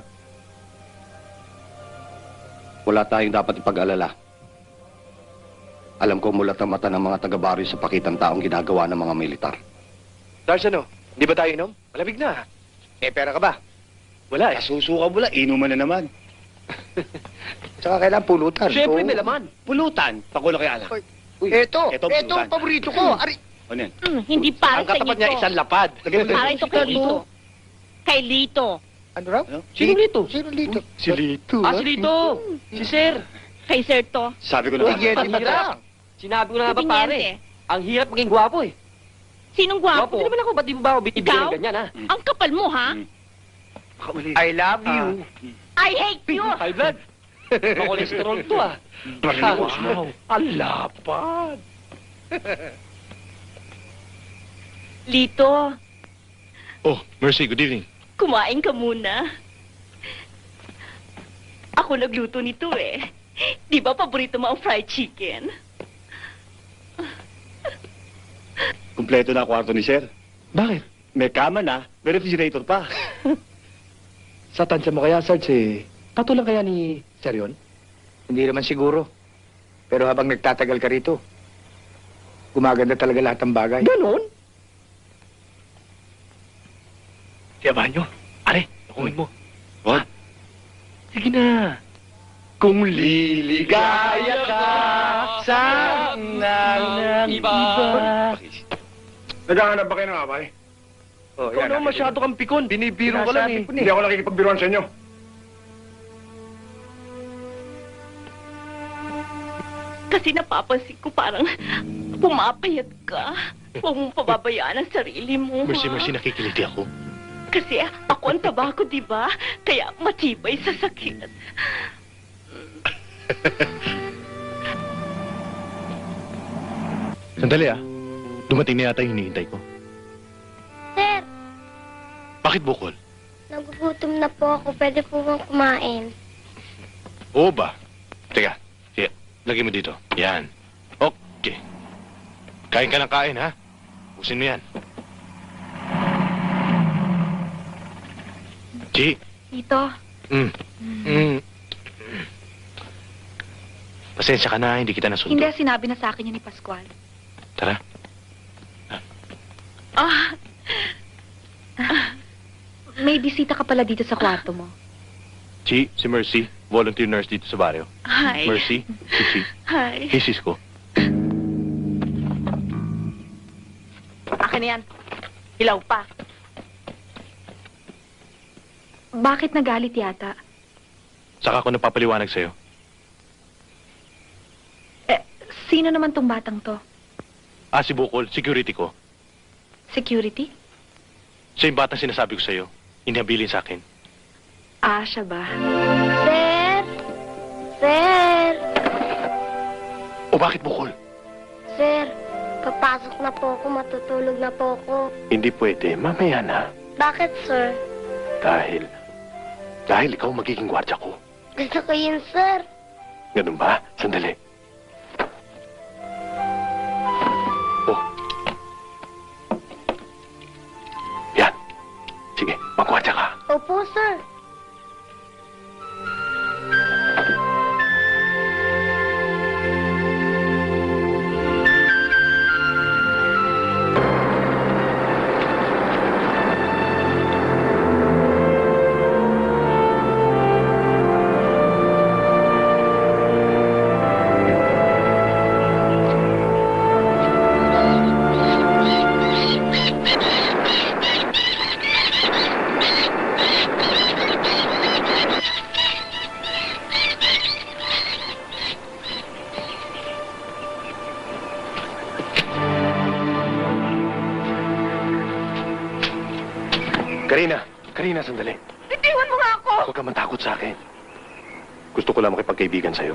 Wala tayong dapat ipag-alala. Alam ko mulat ang mata ng mga taga-baryo sa pakitang taong ginagawa ng mga militar. Sarge, ano? Di ba tayo inom? Malamig na. Eh, pera ka ba? Wala eh. Susuka mo lang, inuman na naman. Tsaka kailangan pulutan. Siyempre, Oo. may laman. Pulutan. Pakulo kay alak. Uy, eto, eto, eto, pulutan. ang paborito ko. Ari, Ano yan? Mm, hindi para Ang sa katapat inyo niya, to. isang lapad. Lagyan mo Para ito kay Lito. Kay Lito. ano raw? Sino Lito? Sino Lito? Si Lito, Ah, si Lito. Si Sir. Kay Sir to. Sabi ko Uy, na Yeti Ang Madarang. hirap. Sinabi ko na nga ba, Tiniente. pare? Ang hirap maging gwapo eh. Sinong gwapo? Hindi naman ako, ba't di mo ba ako bitibigyan Ikaw? ng ganyan, ha? Ang kapal mo, ha? I love you. I hate you! High blood. Makolesterol to, ah. Wow. Ang lapad. Lito, Oh, Mercy, good evening. kumain ka muna. Ako nagluto nito eh. Di ba paborito mo ang fried chicken? Kompleto na ang kwarto ni Sir. Bakit? May kama na, may refrigerator pa. Sa tansya mo kaya, Sarge, eh, patulang kaya ni Sir yun? Hindi naman siguro. Pero habang nagtatagal ka rito, gumaganda talaga lahat ng bagay. Ganon? Tiyabahan nyo. Are, nakuhin mo. What? Sige na. Kung liligaya ka sa ng iba. Naghahanap ba kayo ng abay? Oh, Ikaw naman masyado kang pikon. Binibiro ka lang eh. Hindi ako nakikipagbiruan sa inyo. Kasi napapansin ko parang pumapayat ka. Huwag mong pababayaan ang sarili mo. Mercy, ha? Mercy, nakikiliti ako. Kasi ako ang taba ko, di ba? Kaya matibay sa sakit. Sandali ah. Dumating na yata yung hinihintay ko. Sir, Bakit bukol? nagugutom na po ako. Pwede po bang kumain? Oo ba? Teka, sige. Lagay mo dito. Yan. Okay. Kain ka ng kain, ha? Pusin mo yan. Chi. Tito. Mm. Mm. Pasensya ka na, hindi kita nasundo. Hindi, sinabi na sa akin yun ni Pascual. Tara. Ah. May bisita ka pala dito sa kwarto mo. Chi, si Mercy, volunteer nurse dito sa baryo. Hi. Mercy, si Chi. Hi. Misis ko. Akin na yan. Hilaw pa. Bakit nagalit yata? Saka ako napapaliwanag sa'yo. Eh, sino naman tong batang to? Ah, si Bukol, security ko. Security? Siya yung batang sinasabi ko sa'yo. Inihabilin sa akin. Ah, siya ba? Sir? Sir? O bakit Bukol? Sir, papasok na po ako. Matutulog na po ako. Hindi pwede. Mamaya na. Bakit, sir? Dahil... Dahil ikaw magiging gwardya ko. Gusto ko yun, sir. Ganun ba? Sandali. Oh. Yan. Sige, magwardya ka. Opo, sir. Karina! Karina, sandali. Bitiwan mo nga ako! Huwag ka matakot sa akin. Gusto ko lang makipagkaibigan sa'yo.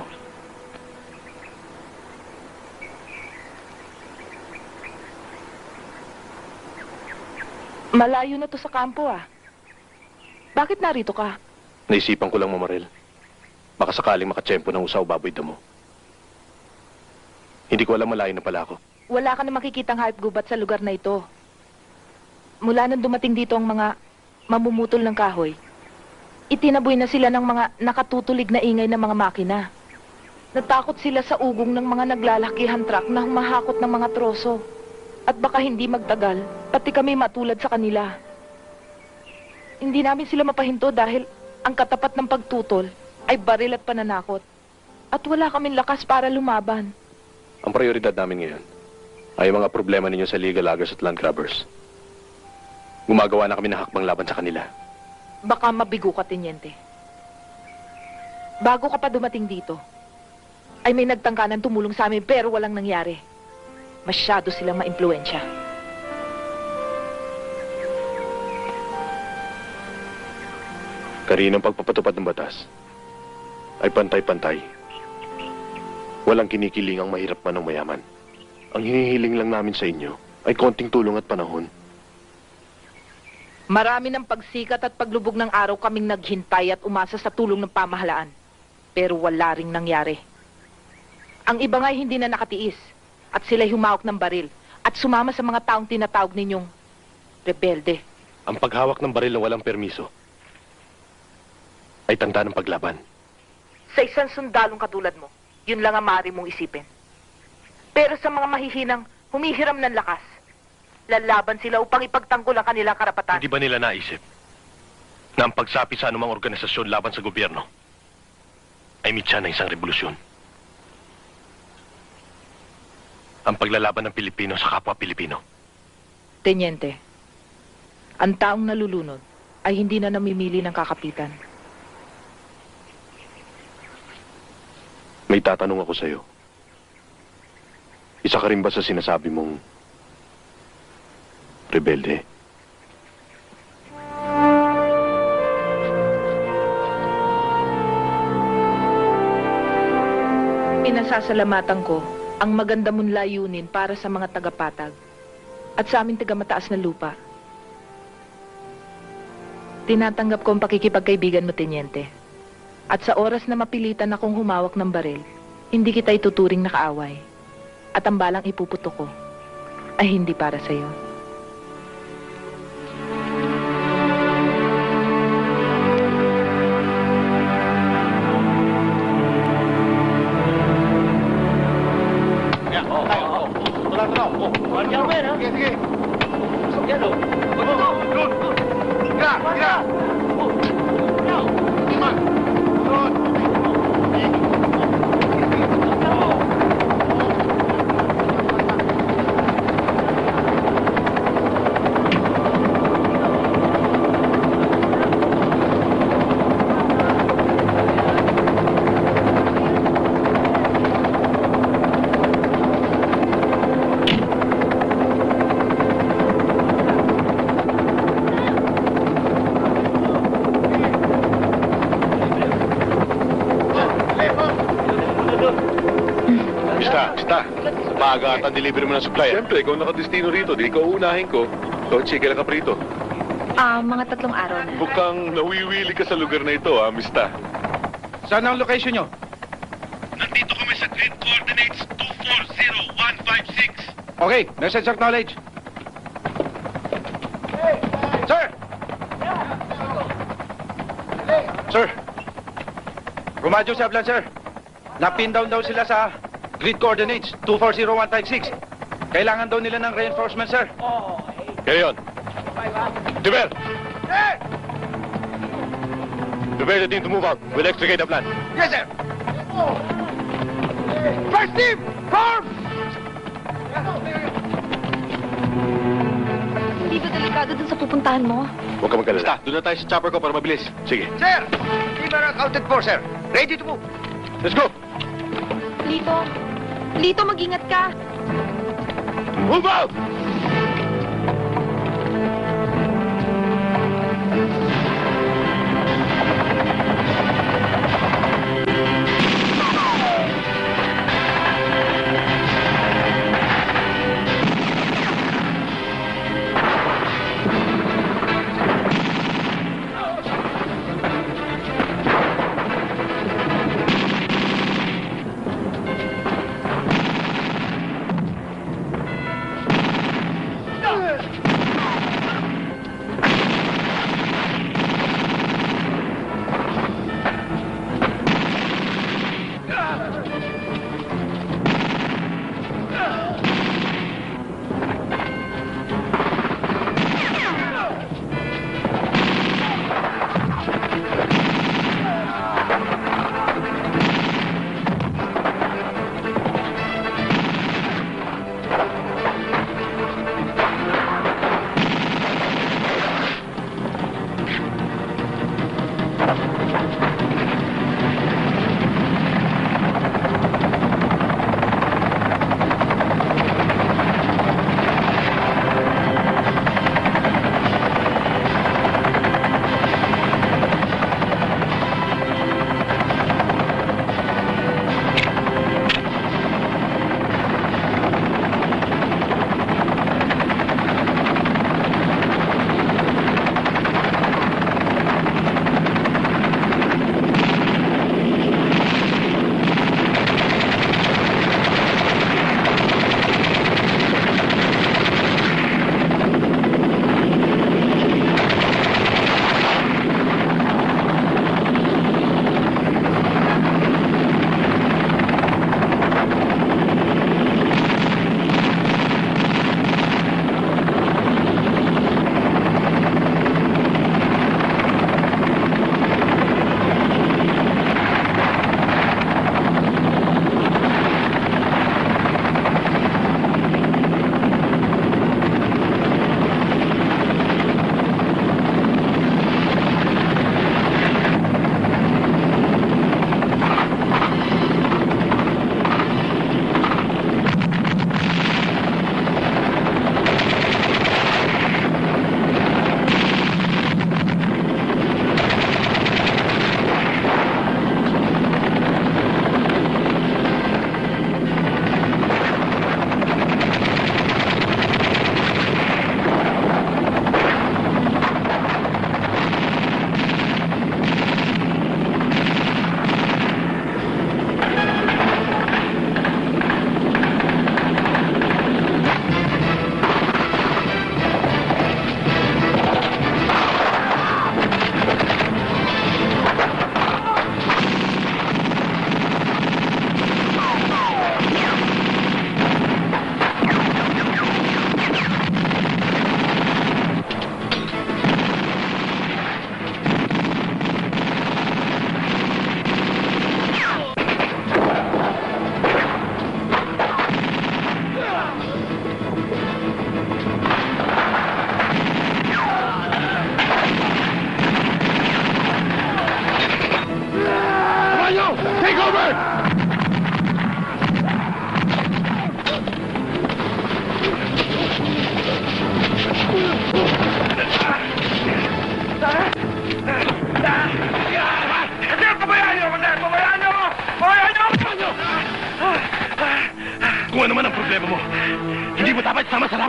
Malayo na to sa kampo ah. Bakit narito ka? Naisipan ko lang, Mamarel. Baka sakaling makatsyempo ng usaw baboy damo. Hindi ko alam malayo na pala ako. Wala ka na makikitang hype gubat sa lugar na ito. Mula nang dumating dito ang mga mamumutol ng kahoy, itinaboy na sila ng mga nakatutulig na ingay ng mga makina. Natakot sila sa ugong ng mga naglalakihan truck na humahakot ng mga troso. At baka hindi magtagal, pati kami matulad sa kanila. Hindi namin sila mapahinto dahil ang katapat ng pagtutol ay baril at pananakot. At wala kaming lakas para lumaban. Ang prioridad namin ngayon ay mga problema ninyo sa legal loggers at land grabbers. Gumagawa na kami ng hakbang laban sa kanila. Baka mabigo ka, Teniente. Bago ka pa dumating dito, ay may nagtangka ng tumulong sa amin pero walang nangyari. Masyado silang maimpluwensya. Karina, ang pagpapatupad ng batas ay pantay-pantay. Walang kinikiling ang mahirap man o mayaman. Ang hinihiling lang namin sa inyo ay konting tulong at panahon. Marami ng pagsikat at paglubog ng araw kaming naghintay at umasa sa tulong ng pamahalaan. Pero wala ring nangyari. Ang iba nga'y hindi na nakatiis at sila'y humawak ng baril at sumama sa mga taong tinatawag ninyong rebelde. Ang paghawak ng baril na walang permiso ay tanda ng paglaban. Sa isang sundalong katulad mo, yun lang ang maaari mong isipin. Pero sa mga mahihinang humihiram ng lakas, lalaban sila upang ipagtanggol ang kanilang karapatan. Hindi ba nila naisip na ang pagsapi sa anumang organisasyon laban sa gobyerno ay mitya ng isang revolusyon. Ang paglalaban ng Pilipino sa kapwa Pilipino. Tenyente, ang taong nalulunod ay hindi na namimili ng kakapitan. May tatanong ako sa'yo. Isa ka rin ba sa sinasabi mong rebelde? Pinasasalamatan ko ang maganda mong layunin para sa mga tagapatag at sa aming taga-mataas na lupa. Tinatanggap ko ang pakikipagkaibigan mo, Tenyente. At sa oras na mapilitan akong humawak ng baril, hindi kita ituturing na kaaway. At ang balang ipuputo ko ay hindi para sa'yo. Maaga at ang delivery mo ng supply. Siyempre, ikaw nakadestino rito. Di ikaw uunahin ko. So, sige lang ka prito. Ah, mga tatlong araw na. Mukhang nawiwili ka sa lugar na ito, ah, mista. Saan ang location nyo? Nandito kami sa grid coordinates two four zero one five six. Okay, message acknowledge. Sir! Sir! Rumadyo si Ablan, sir. Napin down daw sila sa grid coordinates two four zero one five six. Kailangan daw nila ng reinforcement, sir. Kaya yun. Duver! Duver, the team to move out. We'll extricate the plan. Yes, sir. First team, form! Hindi ba delikado dun sa pupuntahan mo? Huwag ka magkalala. Basta, doon na tayo sa chopper ko para mabilis. Sige. Sir! Team are accounted for, sir. Ready to move. Let's go! Lito! Lito, mag-ingat ka! Move out!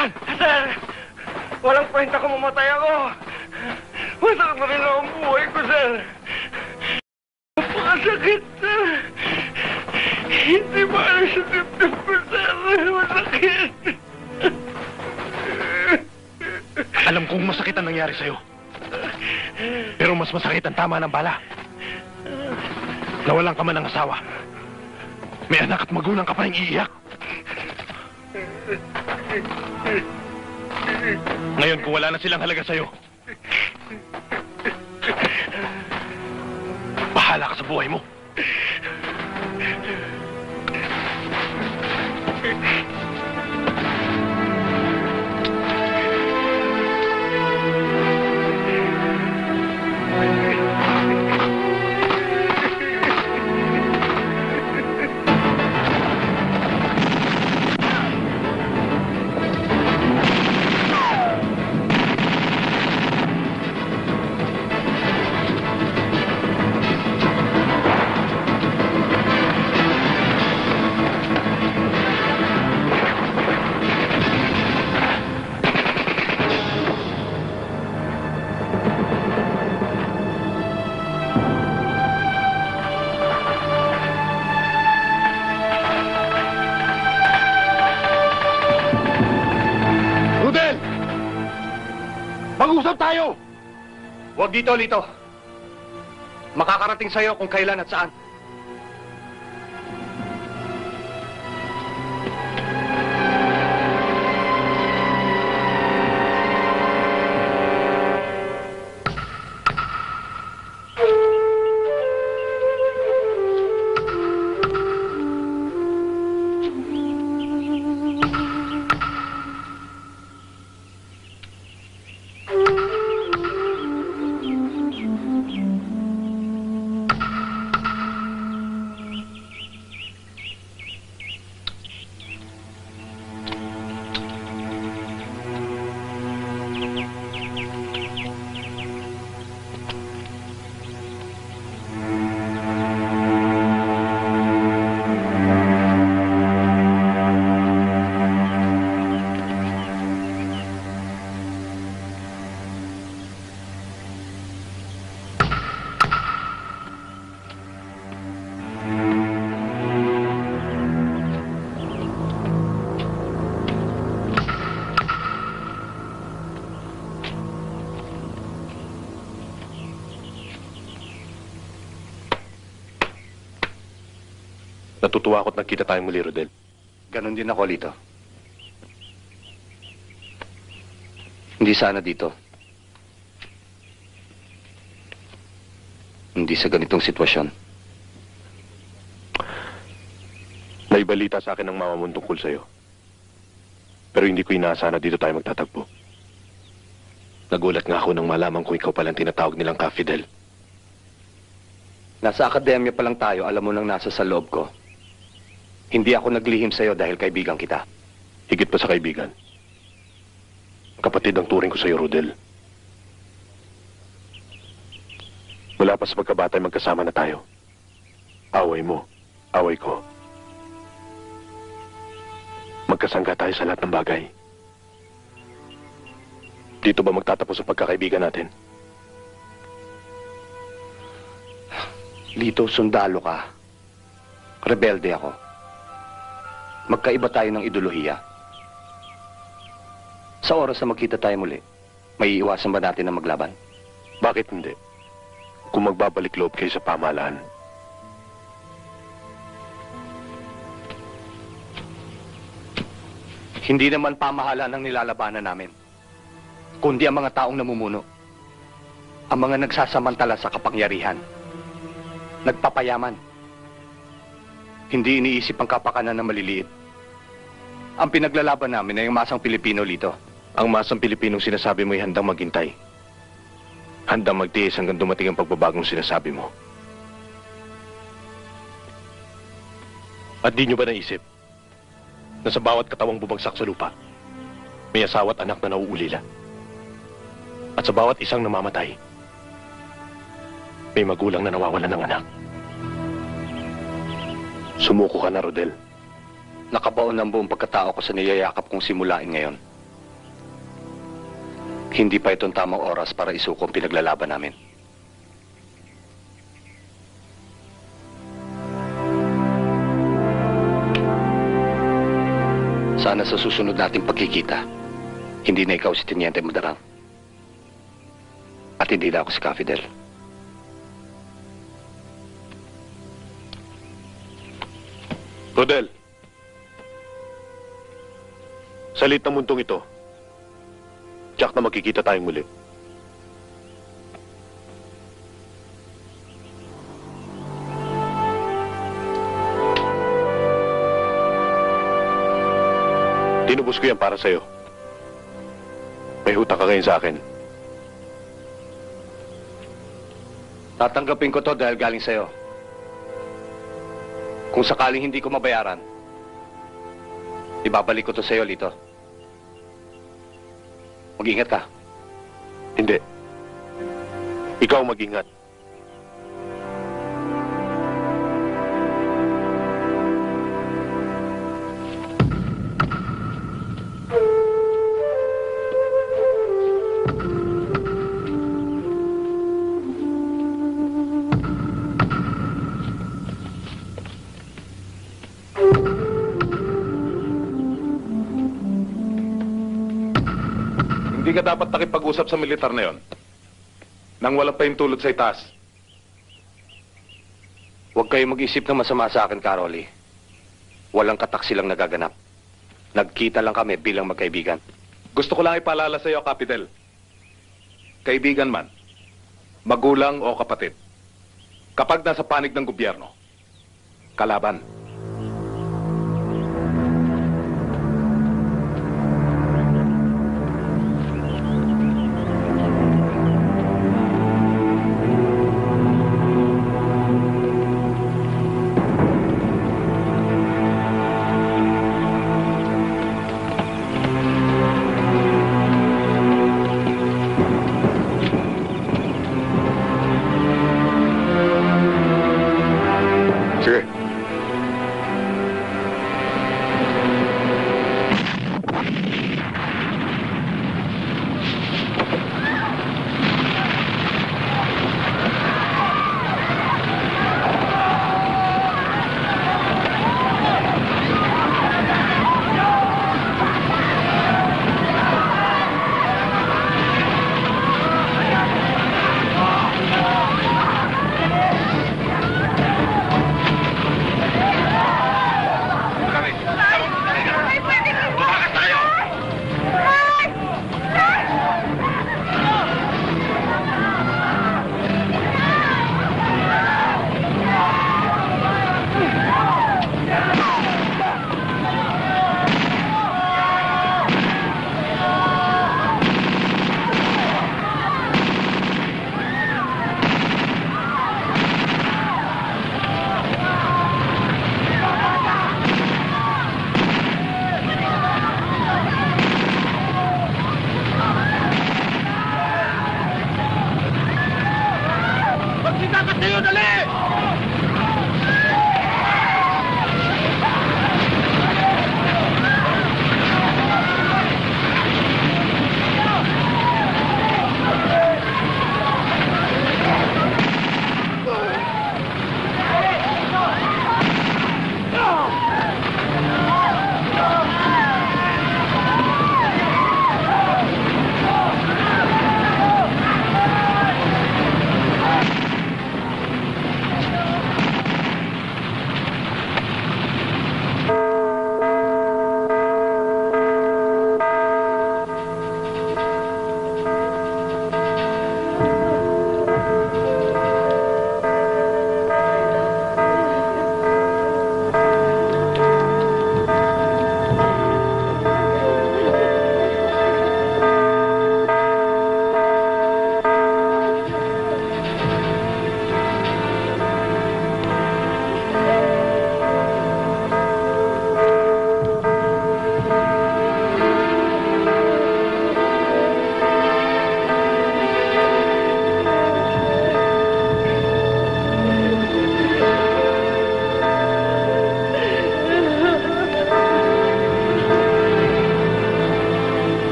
naman? Sir, walang kwenta kung mamatay ako. Masakit na rin ang buhay ko, sir. Napakasakit, sir. Hindi ba alam sa dibdib ko, sir? Masakit. Alam kong masakit ang nangyari sa'yo. Pero mas masakit ang tama ng bala. Nawalan ka man ng asawa. May anak at magulang ka pa rin iiyak. Ngayon, kung wala na silang halaga sa'yo, bahala ka sa buhay mo. Mag-usap tayo! Huwag dito, Lito. Makakarating sa'yo kung kailan at saan. Natutuwa ako't nagkita tayong muli, Rodel. Ganon din ako, Lito. Hindi sana dito. Hindi sa ganitong sitwasyon. May balita sa akin ng mama mo tungkol sa'yo. Pero hindi ko inaasahan na dito tayo magtatagpo. Nagulat nga ako nang malaman kung ikaw palang tinatawag nilang Ka Fidel. Nasa akademya pa lang tayo, alam mo nang nasa sa loob ko. Hindi ako naglihim sa'yo dahil kaibigan kita. Higit pa sa kaibigan. Kapatid ang turing ko sa'yo, Rodel. Mula pa sa pagkabata ay magkasama na tayo. Away mo, away ko. Magkasangga tayo sa lahat ng bagay. Dito ba magtatapos ang pagkakaibigan natin? Lito, sundalo ka. Rebelde ako. Magkaiba tayo ng ideolohiya. Sa oras na magkita tayo muli, may iiwasan ba natin na maglaban? Bakit hindi? Kung magbabalik loob kayo sa pamahalaan. Hindi naman pamahalaan ang nilalabanan namin, kundi ang mga taong namumuno. Ang mga nagsasamantala sa kapangyarihan. Nagpapayaman. Hindi iniisip ang kapakanan ng maliliit. Ang pinaglalaban namin ay ang masang Pilipino, Lito. Ang masang Pilipinong sinasabi mo ay handang maghintay. Handang magtiis hanggang dumating ang pagbabagong sinasabi mo. At di nyo ba naisip na sa bawat katawang bumagsak sa lupa, may asawa at anak na nauulila? At sa bawat isang namamatay, may magulang na nawawalan ng anak. Sumuko ka na, Rodel. Nakabaon ng buong pagkatao ko sa niyayakap kong simulain ngayon. Hindi pa itong tamang oras para isuko ang pinaglalaban namin. Sana sa susunod nating pagkikita, hindi na ikaw si Teniente Madarang. At hindi na ako si Cafidel. Rodel, sa liit ng mundong ito, tiyak na magkikita tayong muli. Tinubos ko yan para sa'yo. May hutang ka ngayon sa akin. Tatanggapin ko to dahil galing sa'yo. Kung sakaling hindi ko mabayaran, ibabalik ko to sa'yo, Lito. Mag-ingat ka. Hindi. Ikaw mag-ingat. Hindi ka dapat nakipag-usap sa militar na yon. Nang walang pahintulot sa itaas. Huwag kayo mag-isip ng masama sa akin, Caroli. Walang katak silang nagaganap. Nagkita lang kami bilang magkaibigan. Gusto ko lang ipaalala sa iyo, Kapitel. Kaibigan man, magulang o kapatid. Kapag nasa panig ng gobyerno, kalaban.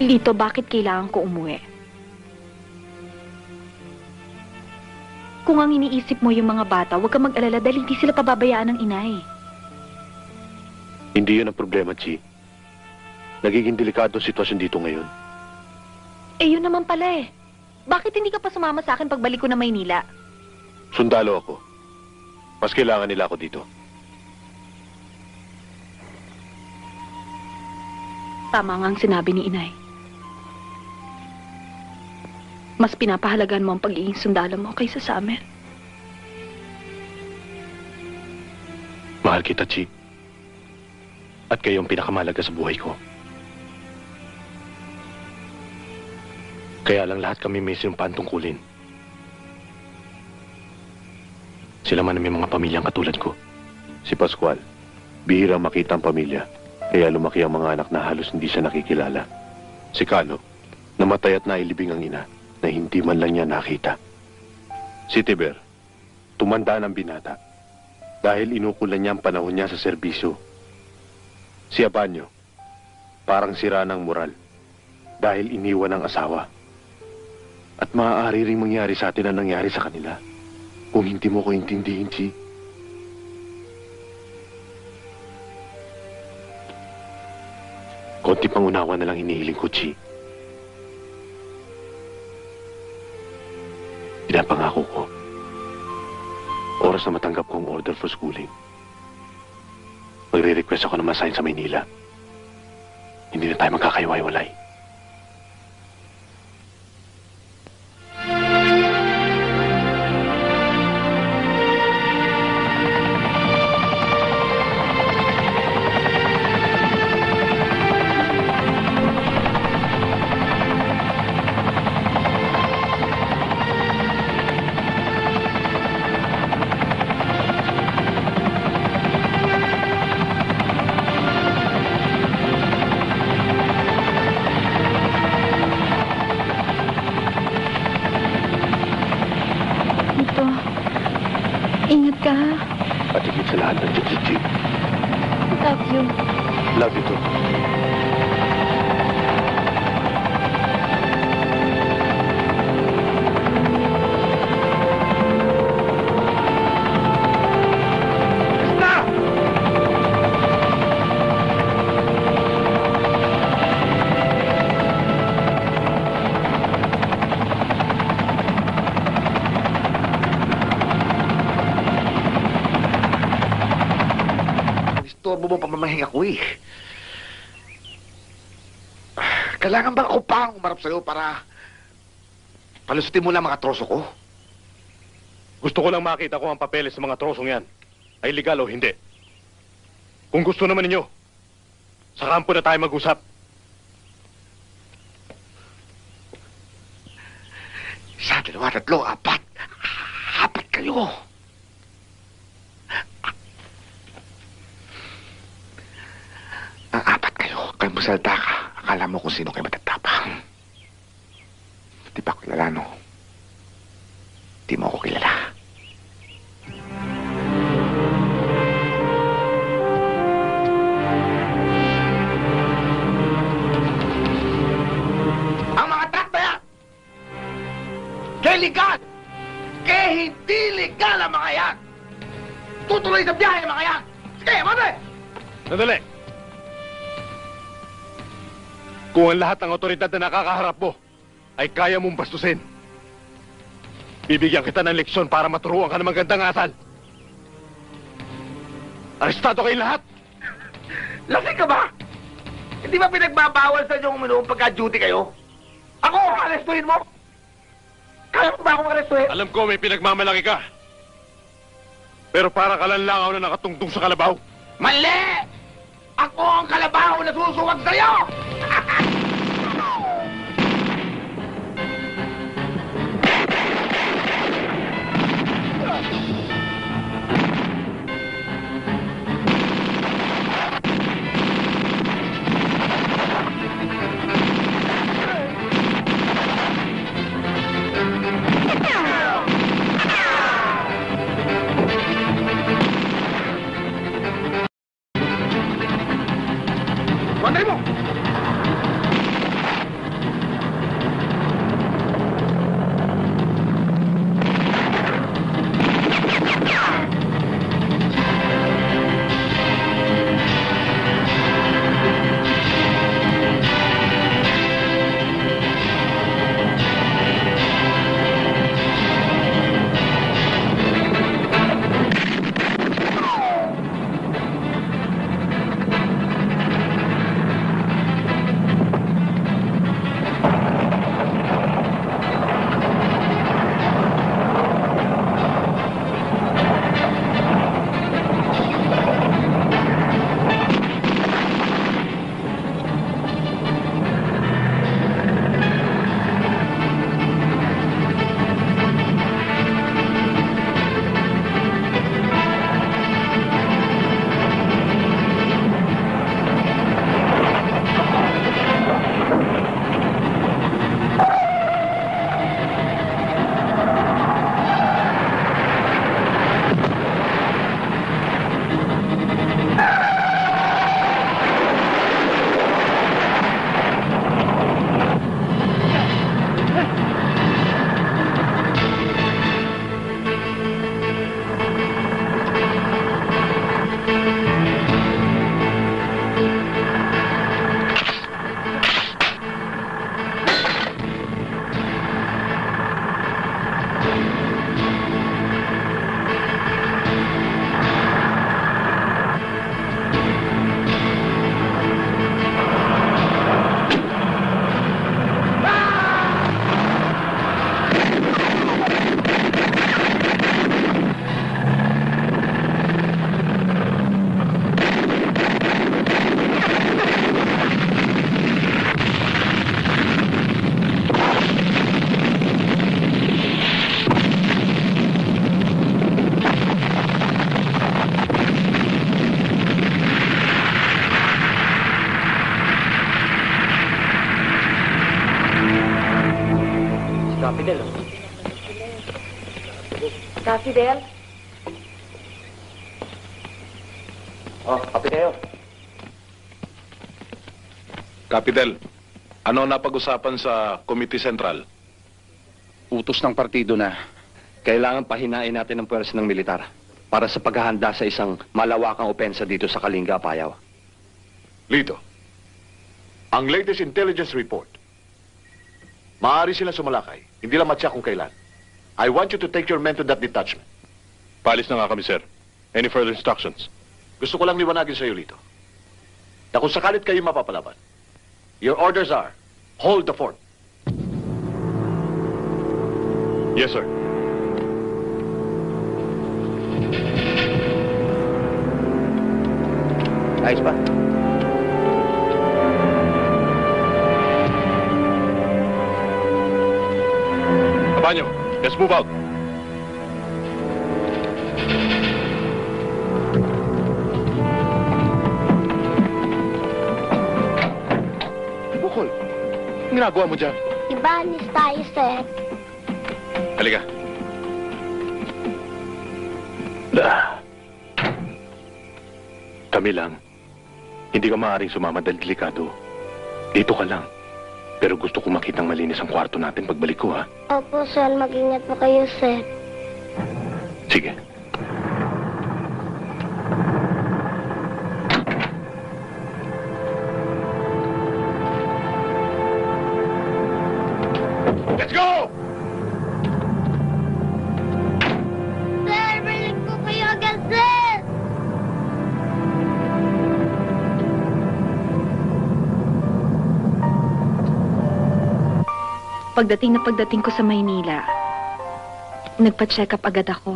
Lito, bakit kailangan ko umuwi? Kung ang iniisip mo yung mga bata, huwag kang mag-alala dahil hindi sila pababayaan ng inay. Hindi yun ang problema, Chi. Nagiging delikado ang sitwasyon dito ngayon. Eh, yun naman pala eh. Bakit hindi ka pa sumama sa akin pagbalik ko na Maynila? Sundalo ako. Mas kailangan nila ako dito. Tama nga ang sinabi ni inay. Mas pinapahalagan mo ang pagiging sundalo mo kaysa sa amin. Mahal kita, Chi. At kayo ang pinakamalaga sa buhay ko. Kaya lang lahat kami may sinumpaan tungkulin. Sila man may mga pamilyang katulad ko. Si Pascual, bihirang makita ang pamilya. Kaya lumaki ang mga anak na halos hindi siya nakikilala. Si Calo, namatay at nailibing ang ina na hindi man lang niya nakita. Si Tiber, tumanda ng binata dahil inukulan niya ang panahon niya sa serbisyo. Si Abanyo, parang sira ng moral dahil iniwan ng asawa. At maaari ring mangyari sa atin ang nangyari sa kanila kung hindi mo ko intindihin, Chi. Konti pang unawa na lang inihiling ko, Chi. Pinapangako ko, oras na matanggap ko ang order for schooling, magre-request ako na masign sa Maynila. Hindi na tayo magkakaiwalay. Ingat ka. At higit sa lahat ng Gigi. Love you. Love you too. Istorbo mo pamamahinga ko eh. Kailangan ba ako pa ang umarap sa'yo para palusutin mo lang mga troso ko? Gusto ko lang makita kung ang papeles sa mga trosong yan ay legal o hindi. Kung gusto naman ninyo, sa kampo na tayo mag-usap. Isa, dalawa, tatlo, apat. Apat kayo. Ang apat kayo, kayo masalta ka. Akala mo kung sino kayo matatapang. Di ba ako kilala, no? Di mo ako kilala. Ang mga truck na yan! Kaya legal! Kaya hindi legal ang mga yan! Tutuloy sa biyahe ang mga yan! Sige, mabay! Sandali! Kung ang lahat ng otoridad na nakakaharap mo ay kaya mong bastusin, bibigyan kita ng leksyon para maturuan ka ng magandang asal. Arestado kayo lahat! Lasing ka ba? Hindi ba pinagbabawal sa inyo uminom pagka-duty kayo? Ako ang arestuhin mo? Kaya mo ba akong arestuhin? Alam ko may pinagmamalaki ka. Pero para ka lang langaw na nakatungtong sa kalabaw. Mali! Ako ang kalabaw na susuwag sa'yo! Pantay mo! Fidel, oh. Ka, Fidel? Oh, Kapiteo. Kapidel, ano napag-usapan sa Committee Central? Utos ng partido na kailangan pahinain natin ang puwersa ng militar para sa paghahanda sa isang malawakang opensa dito sa Kalinga, Apayao. Lito, ang latest intelligence report, maaari sila sumalakay. Hindi lang matya kung kailan. I want you to take your men to that detachment. Paalis na nga kami, sir. Any further instructions? Gusto ko lang liwanagin sa iyo, Lito, na kung sakalit kayo mapapalaban, your orders are, hold the fort. Yes, sir. Ayos pa? Cabaño, let's move out. Bukol, ang ginagawa mo dyan? Ibanis tayo, sir. Halika. Kami lang. Hindi ka maaaring sumama dahil delikado. Dito ka lang. Pero gusto ko makitang malinis ang kwarto natin pagbalik ko, ha? Opo, sir. Mag-ingat po kayo, sir. Sige. Let's go! Sir, balik po kayo agad, sir! Pagdating na pagdating ko sa Maynila, nagpa-check up agad ako.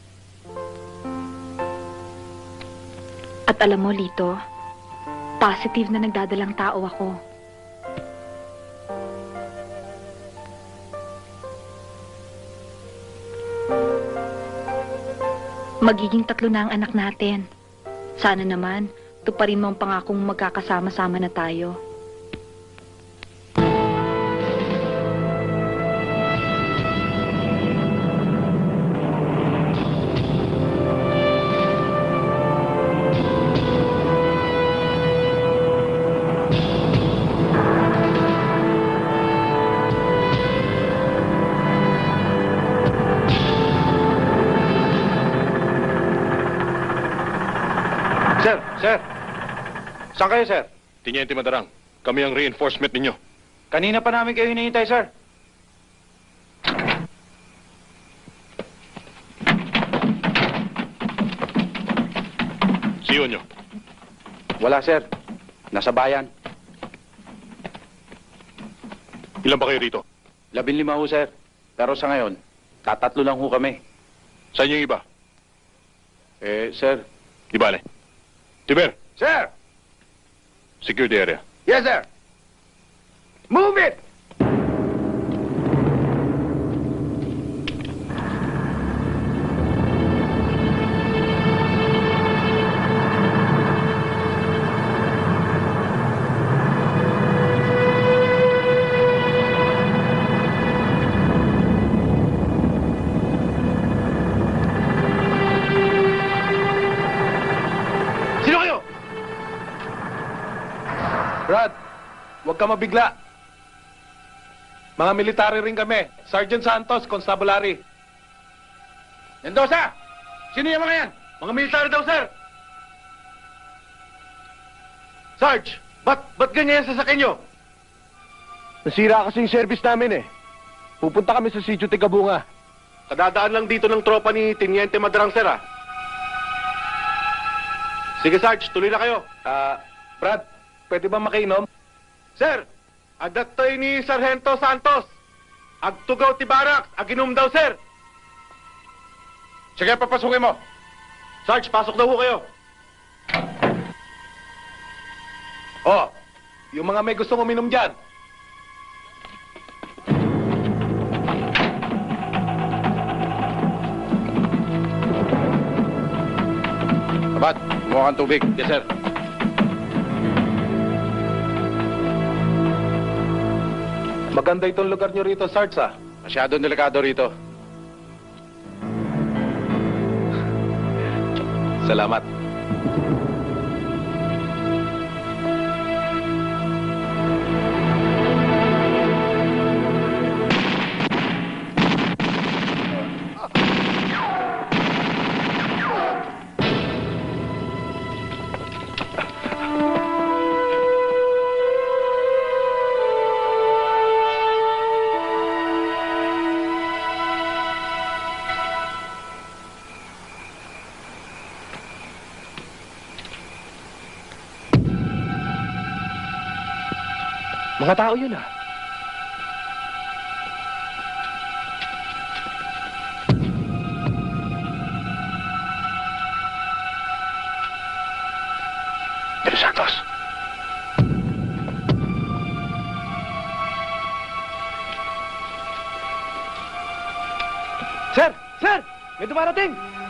At alam mo, Lito, positive na nagdadalang tao ako. Magiging tatlo na ang anak natin. Sana naman, tuparin mo ang pangakong magkakasama-sama na tayo. Sir, sir. Saan kayo, sir? Tiniente Madarang, kami ang reinforcement ninyo. Kanina pa namin kayo hinihintay, sir. Siyo nyo. Wala, sir. Nasa bayan. Ilan ba kayo rito? Labing lima ho, sir. Pero sa ngayon, tatatlo lang ho kami. Saan yung iba? Eh, sir. Di bale. Tiber, Sir! secure the area. Yes, sir! Move it! Sino kayo? Brad, huwag ka mabigla. Mga military rin kami. Sergeant Santos, Constabulary. Mendoza! Sino yung mga yan? Mga military daw, sir. Sarge, ba't, ba't ganyan yung sasakyan nyo? Nasira kasi yung service namin eh. Pupunta kami sa Sitio Tigabunga. Kadadaan lang dito ng tropa ni Teniente Madrang, sir, ah. Sige, Sarge, tuloy na kayo. Ah, Brad, pwede ba makainom? Sir, adattoy ni Sargento Santos. Agtugaw ti Barak, aginom daw, sir. Sige, papasukin mo. Sarge, pasok daw ho kayo. Oh, yung mga may gustong uminom dyan. Abad, kumuha kang tubig. Yes, sir. Maganda itong lugar nyo rito, Sarge, ah. Masyado delikado rito. Salamat. Mga tao yun ah. Pero Santos. Sir! Sir! May dumarating!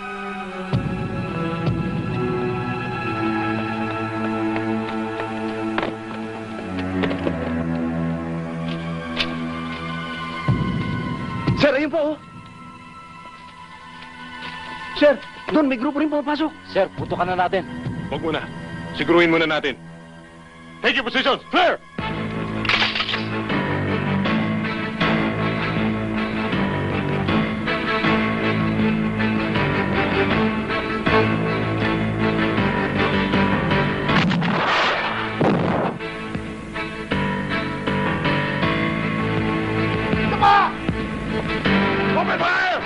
Sir, ayun po, oh. Sir, doon may grupo rin pumapasok. Sir, putukan na natin. Huwag muna. Siguruhin muna natin. Take your positions. Clear! Open fire!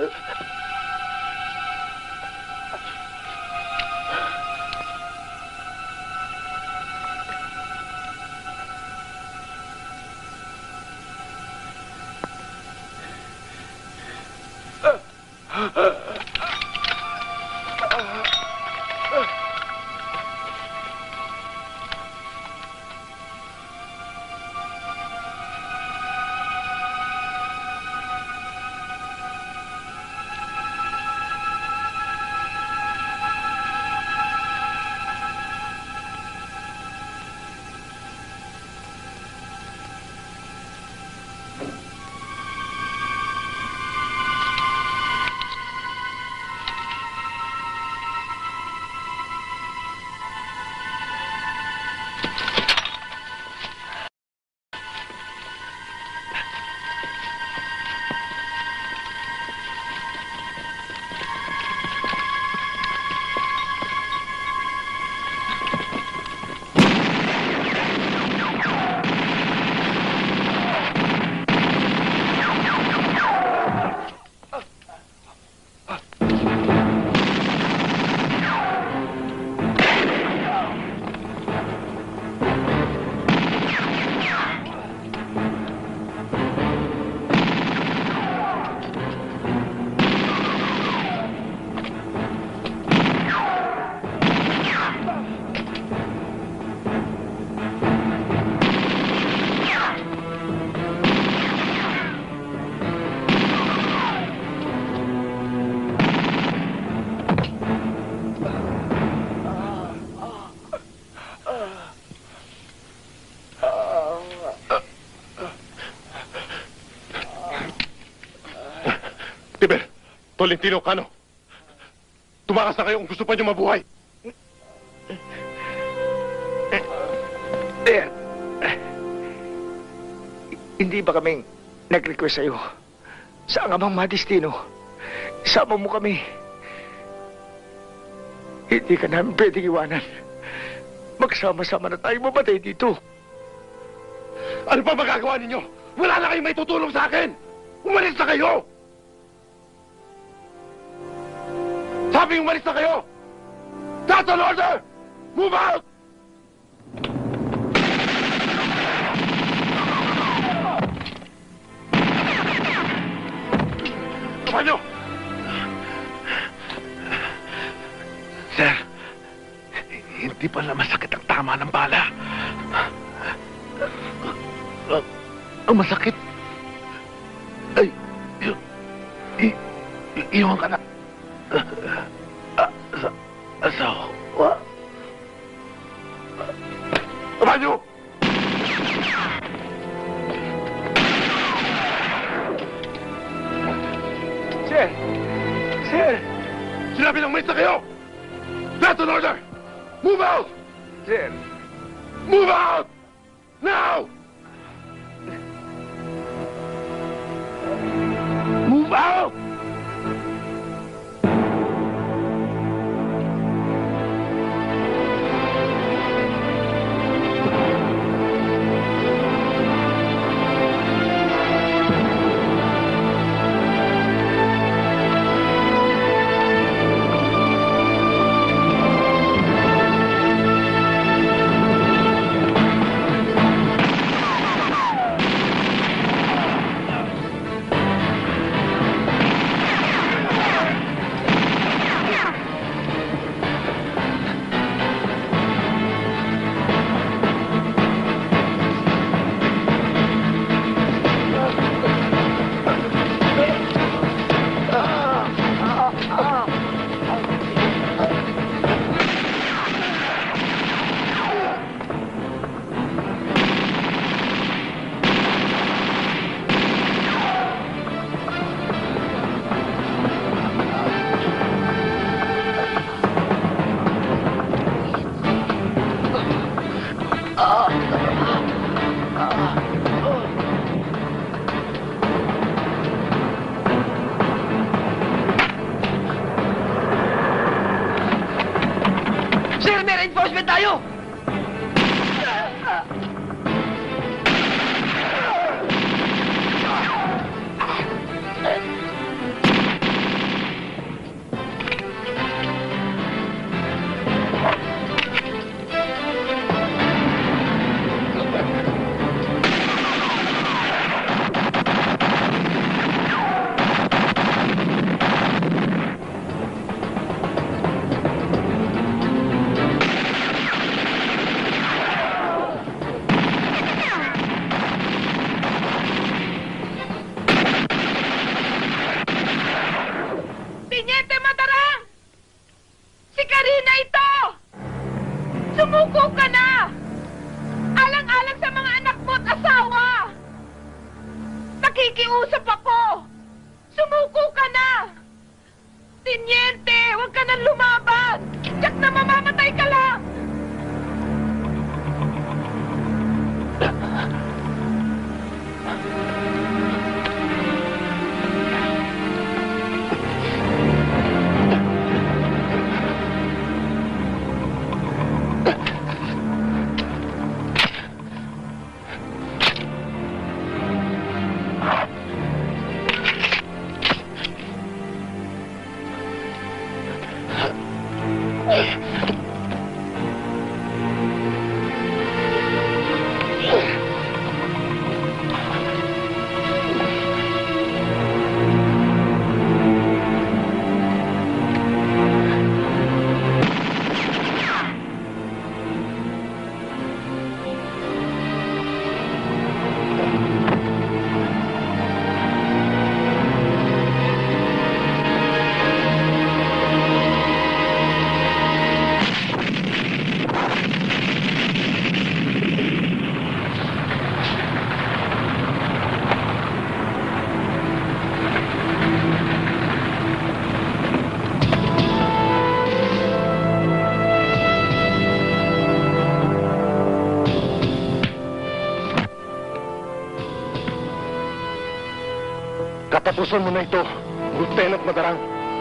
Tolentino, Cano. Tumakas na kayo kung gusto pa niyo mabuhay. Eh, hindi ba kaming nag-request sa'yo? Sa angamang madistino, isama mo kami. Hindi ka namin pwedeng iwanan. Magsama-sama na tayo mabatay dito. Ano pa magagawa ninyo? Wala na kayong may tutulong sa akin! Umalis na kayo! Sabi umalis na kayo! That's an order! Move out! Tapan nyo! Sir, hindi pala masakit ang tama ng bala. Ang masakit ay yung i- i- iwan ka na sa asawa. Tapan nyo! Sir! Sir! Sinabi ng umalis na kayo! That's an order! Move out! Sir! Move out! Now! Move out! Sir, may reinforcement tayo! Marina ito! Sumuko ka na! Alang-alang sa mga anak mo at asawa! Nakikiusap ako! Sumuko ka na! Tiniente, huwag ka nang lumaban! Tiyak na mamamatay ka lang! Katapusan mo na ito, Lieutenant Madarang.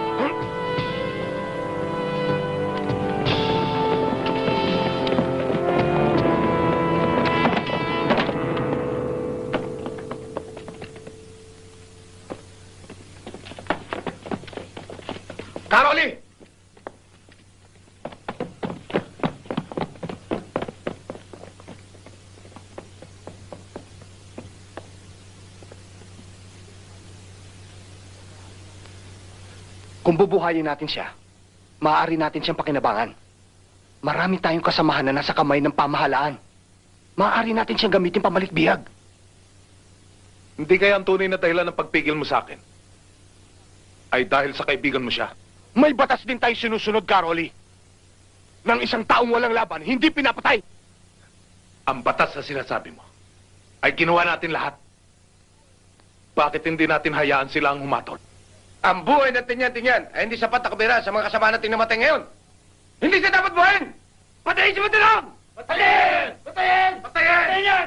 Caroli! Kung bubuhayin natin siya, maaari natin siyang pakinabangan. Marami tayong kasamahan na nasa kamay ng pamahalaan. Maaari natin siyang gamitin pamalikbihag. Hindi kaya ang tunay na dahilan ng pagpigil mo sa akin ay dahil sa kaibigan mo siya. May batas din tayo sinusunod, Caroli. Nang isang taong walang laban, hindi pinapatay. Ang batas na sinasabi mo ay ginawa natin lahat. Bakit hindi natin hayaan sila ang humatol? Ang buhay ng tinyan-tinyan ay hindi sapat na kabira sa mga kasama nating namatay ngayon. Hindi siya dapat buhayin! Patayin si Madarang! Patayin! Patayin! Patayin! Patayin yan!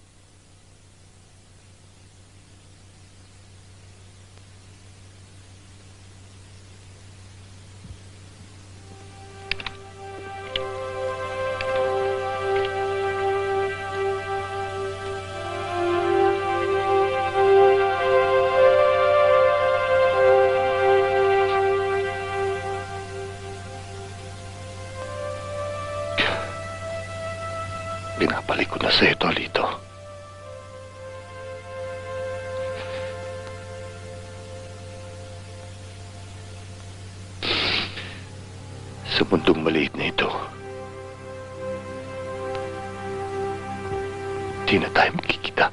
Binabalik ko na sa iyo, Tolito. Sa mundong maliit na ito, di na tayo magkikita.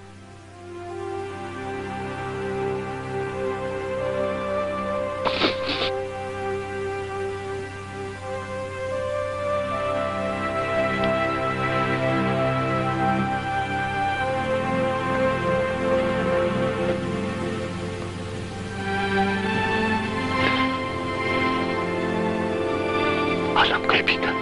Alam, kaibigan.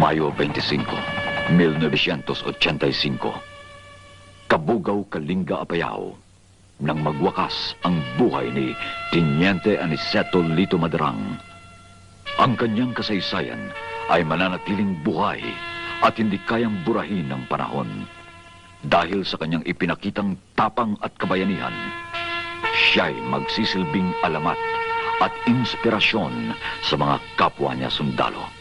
Mayo veinticinco, mil novecientos ochenta y cinco. Kabugaw Kalinga Apayao nang magwakas ang buhay ni Teniente Aniceto Lito Madrang. Ang kanyang kasaysayan ay mananatiling buhay at hindi kayang burahin ng panahon. Dahil sa kanyang ipinakitang tapang at kabayanihan, siya'y magsisilbing alamat at inspirasyon sa mga kapwa niya sundalo.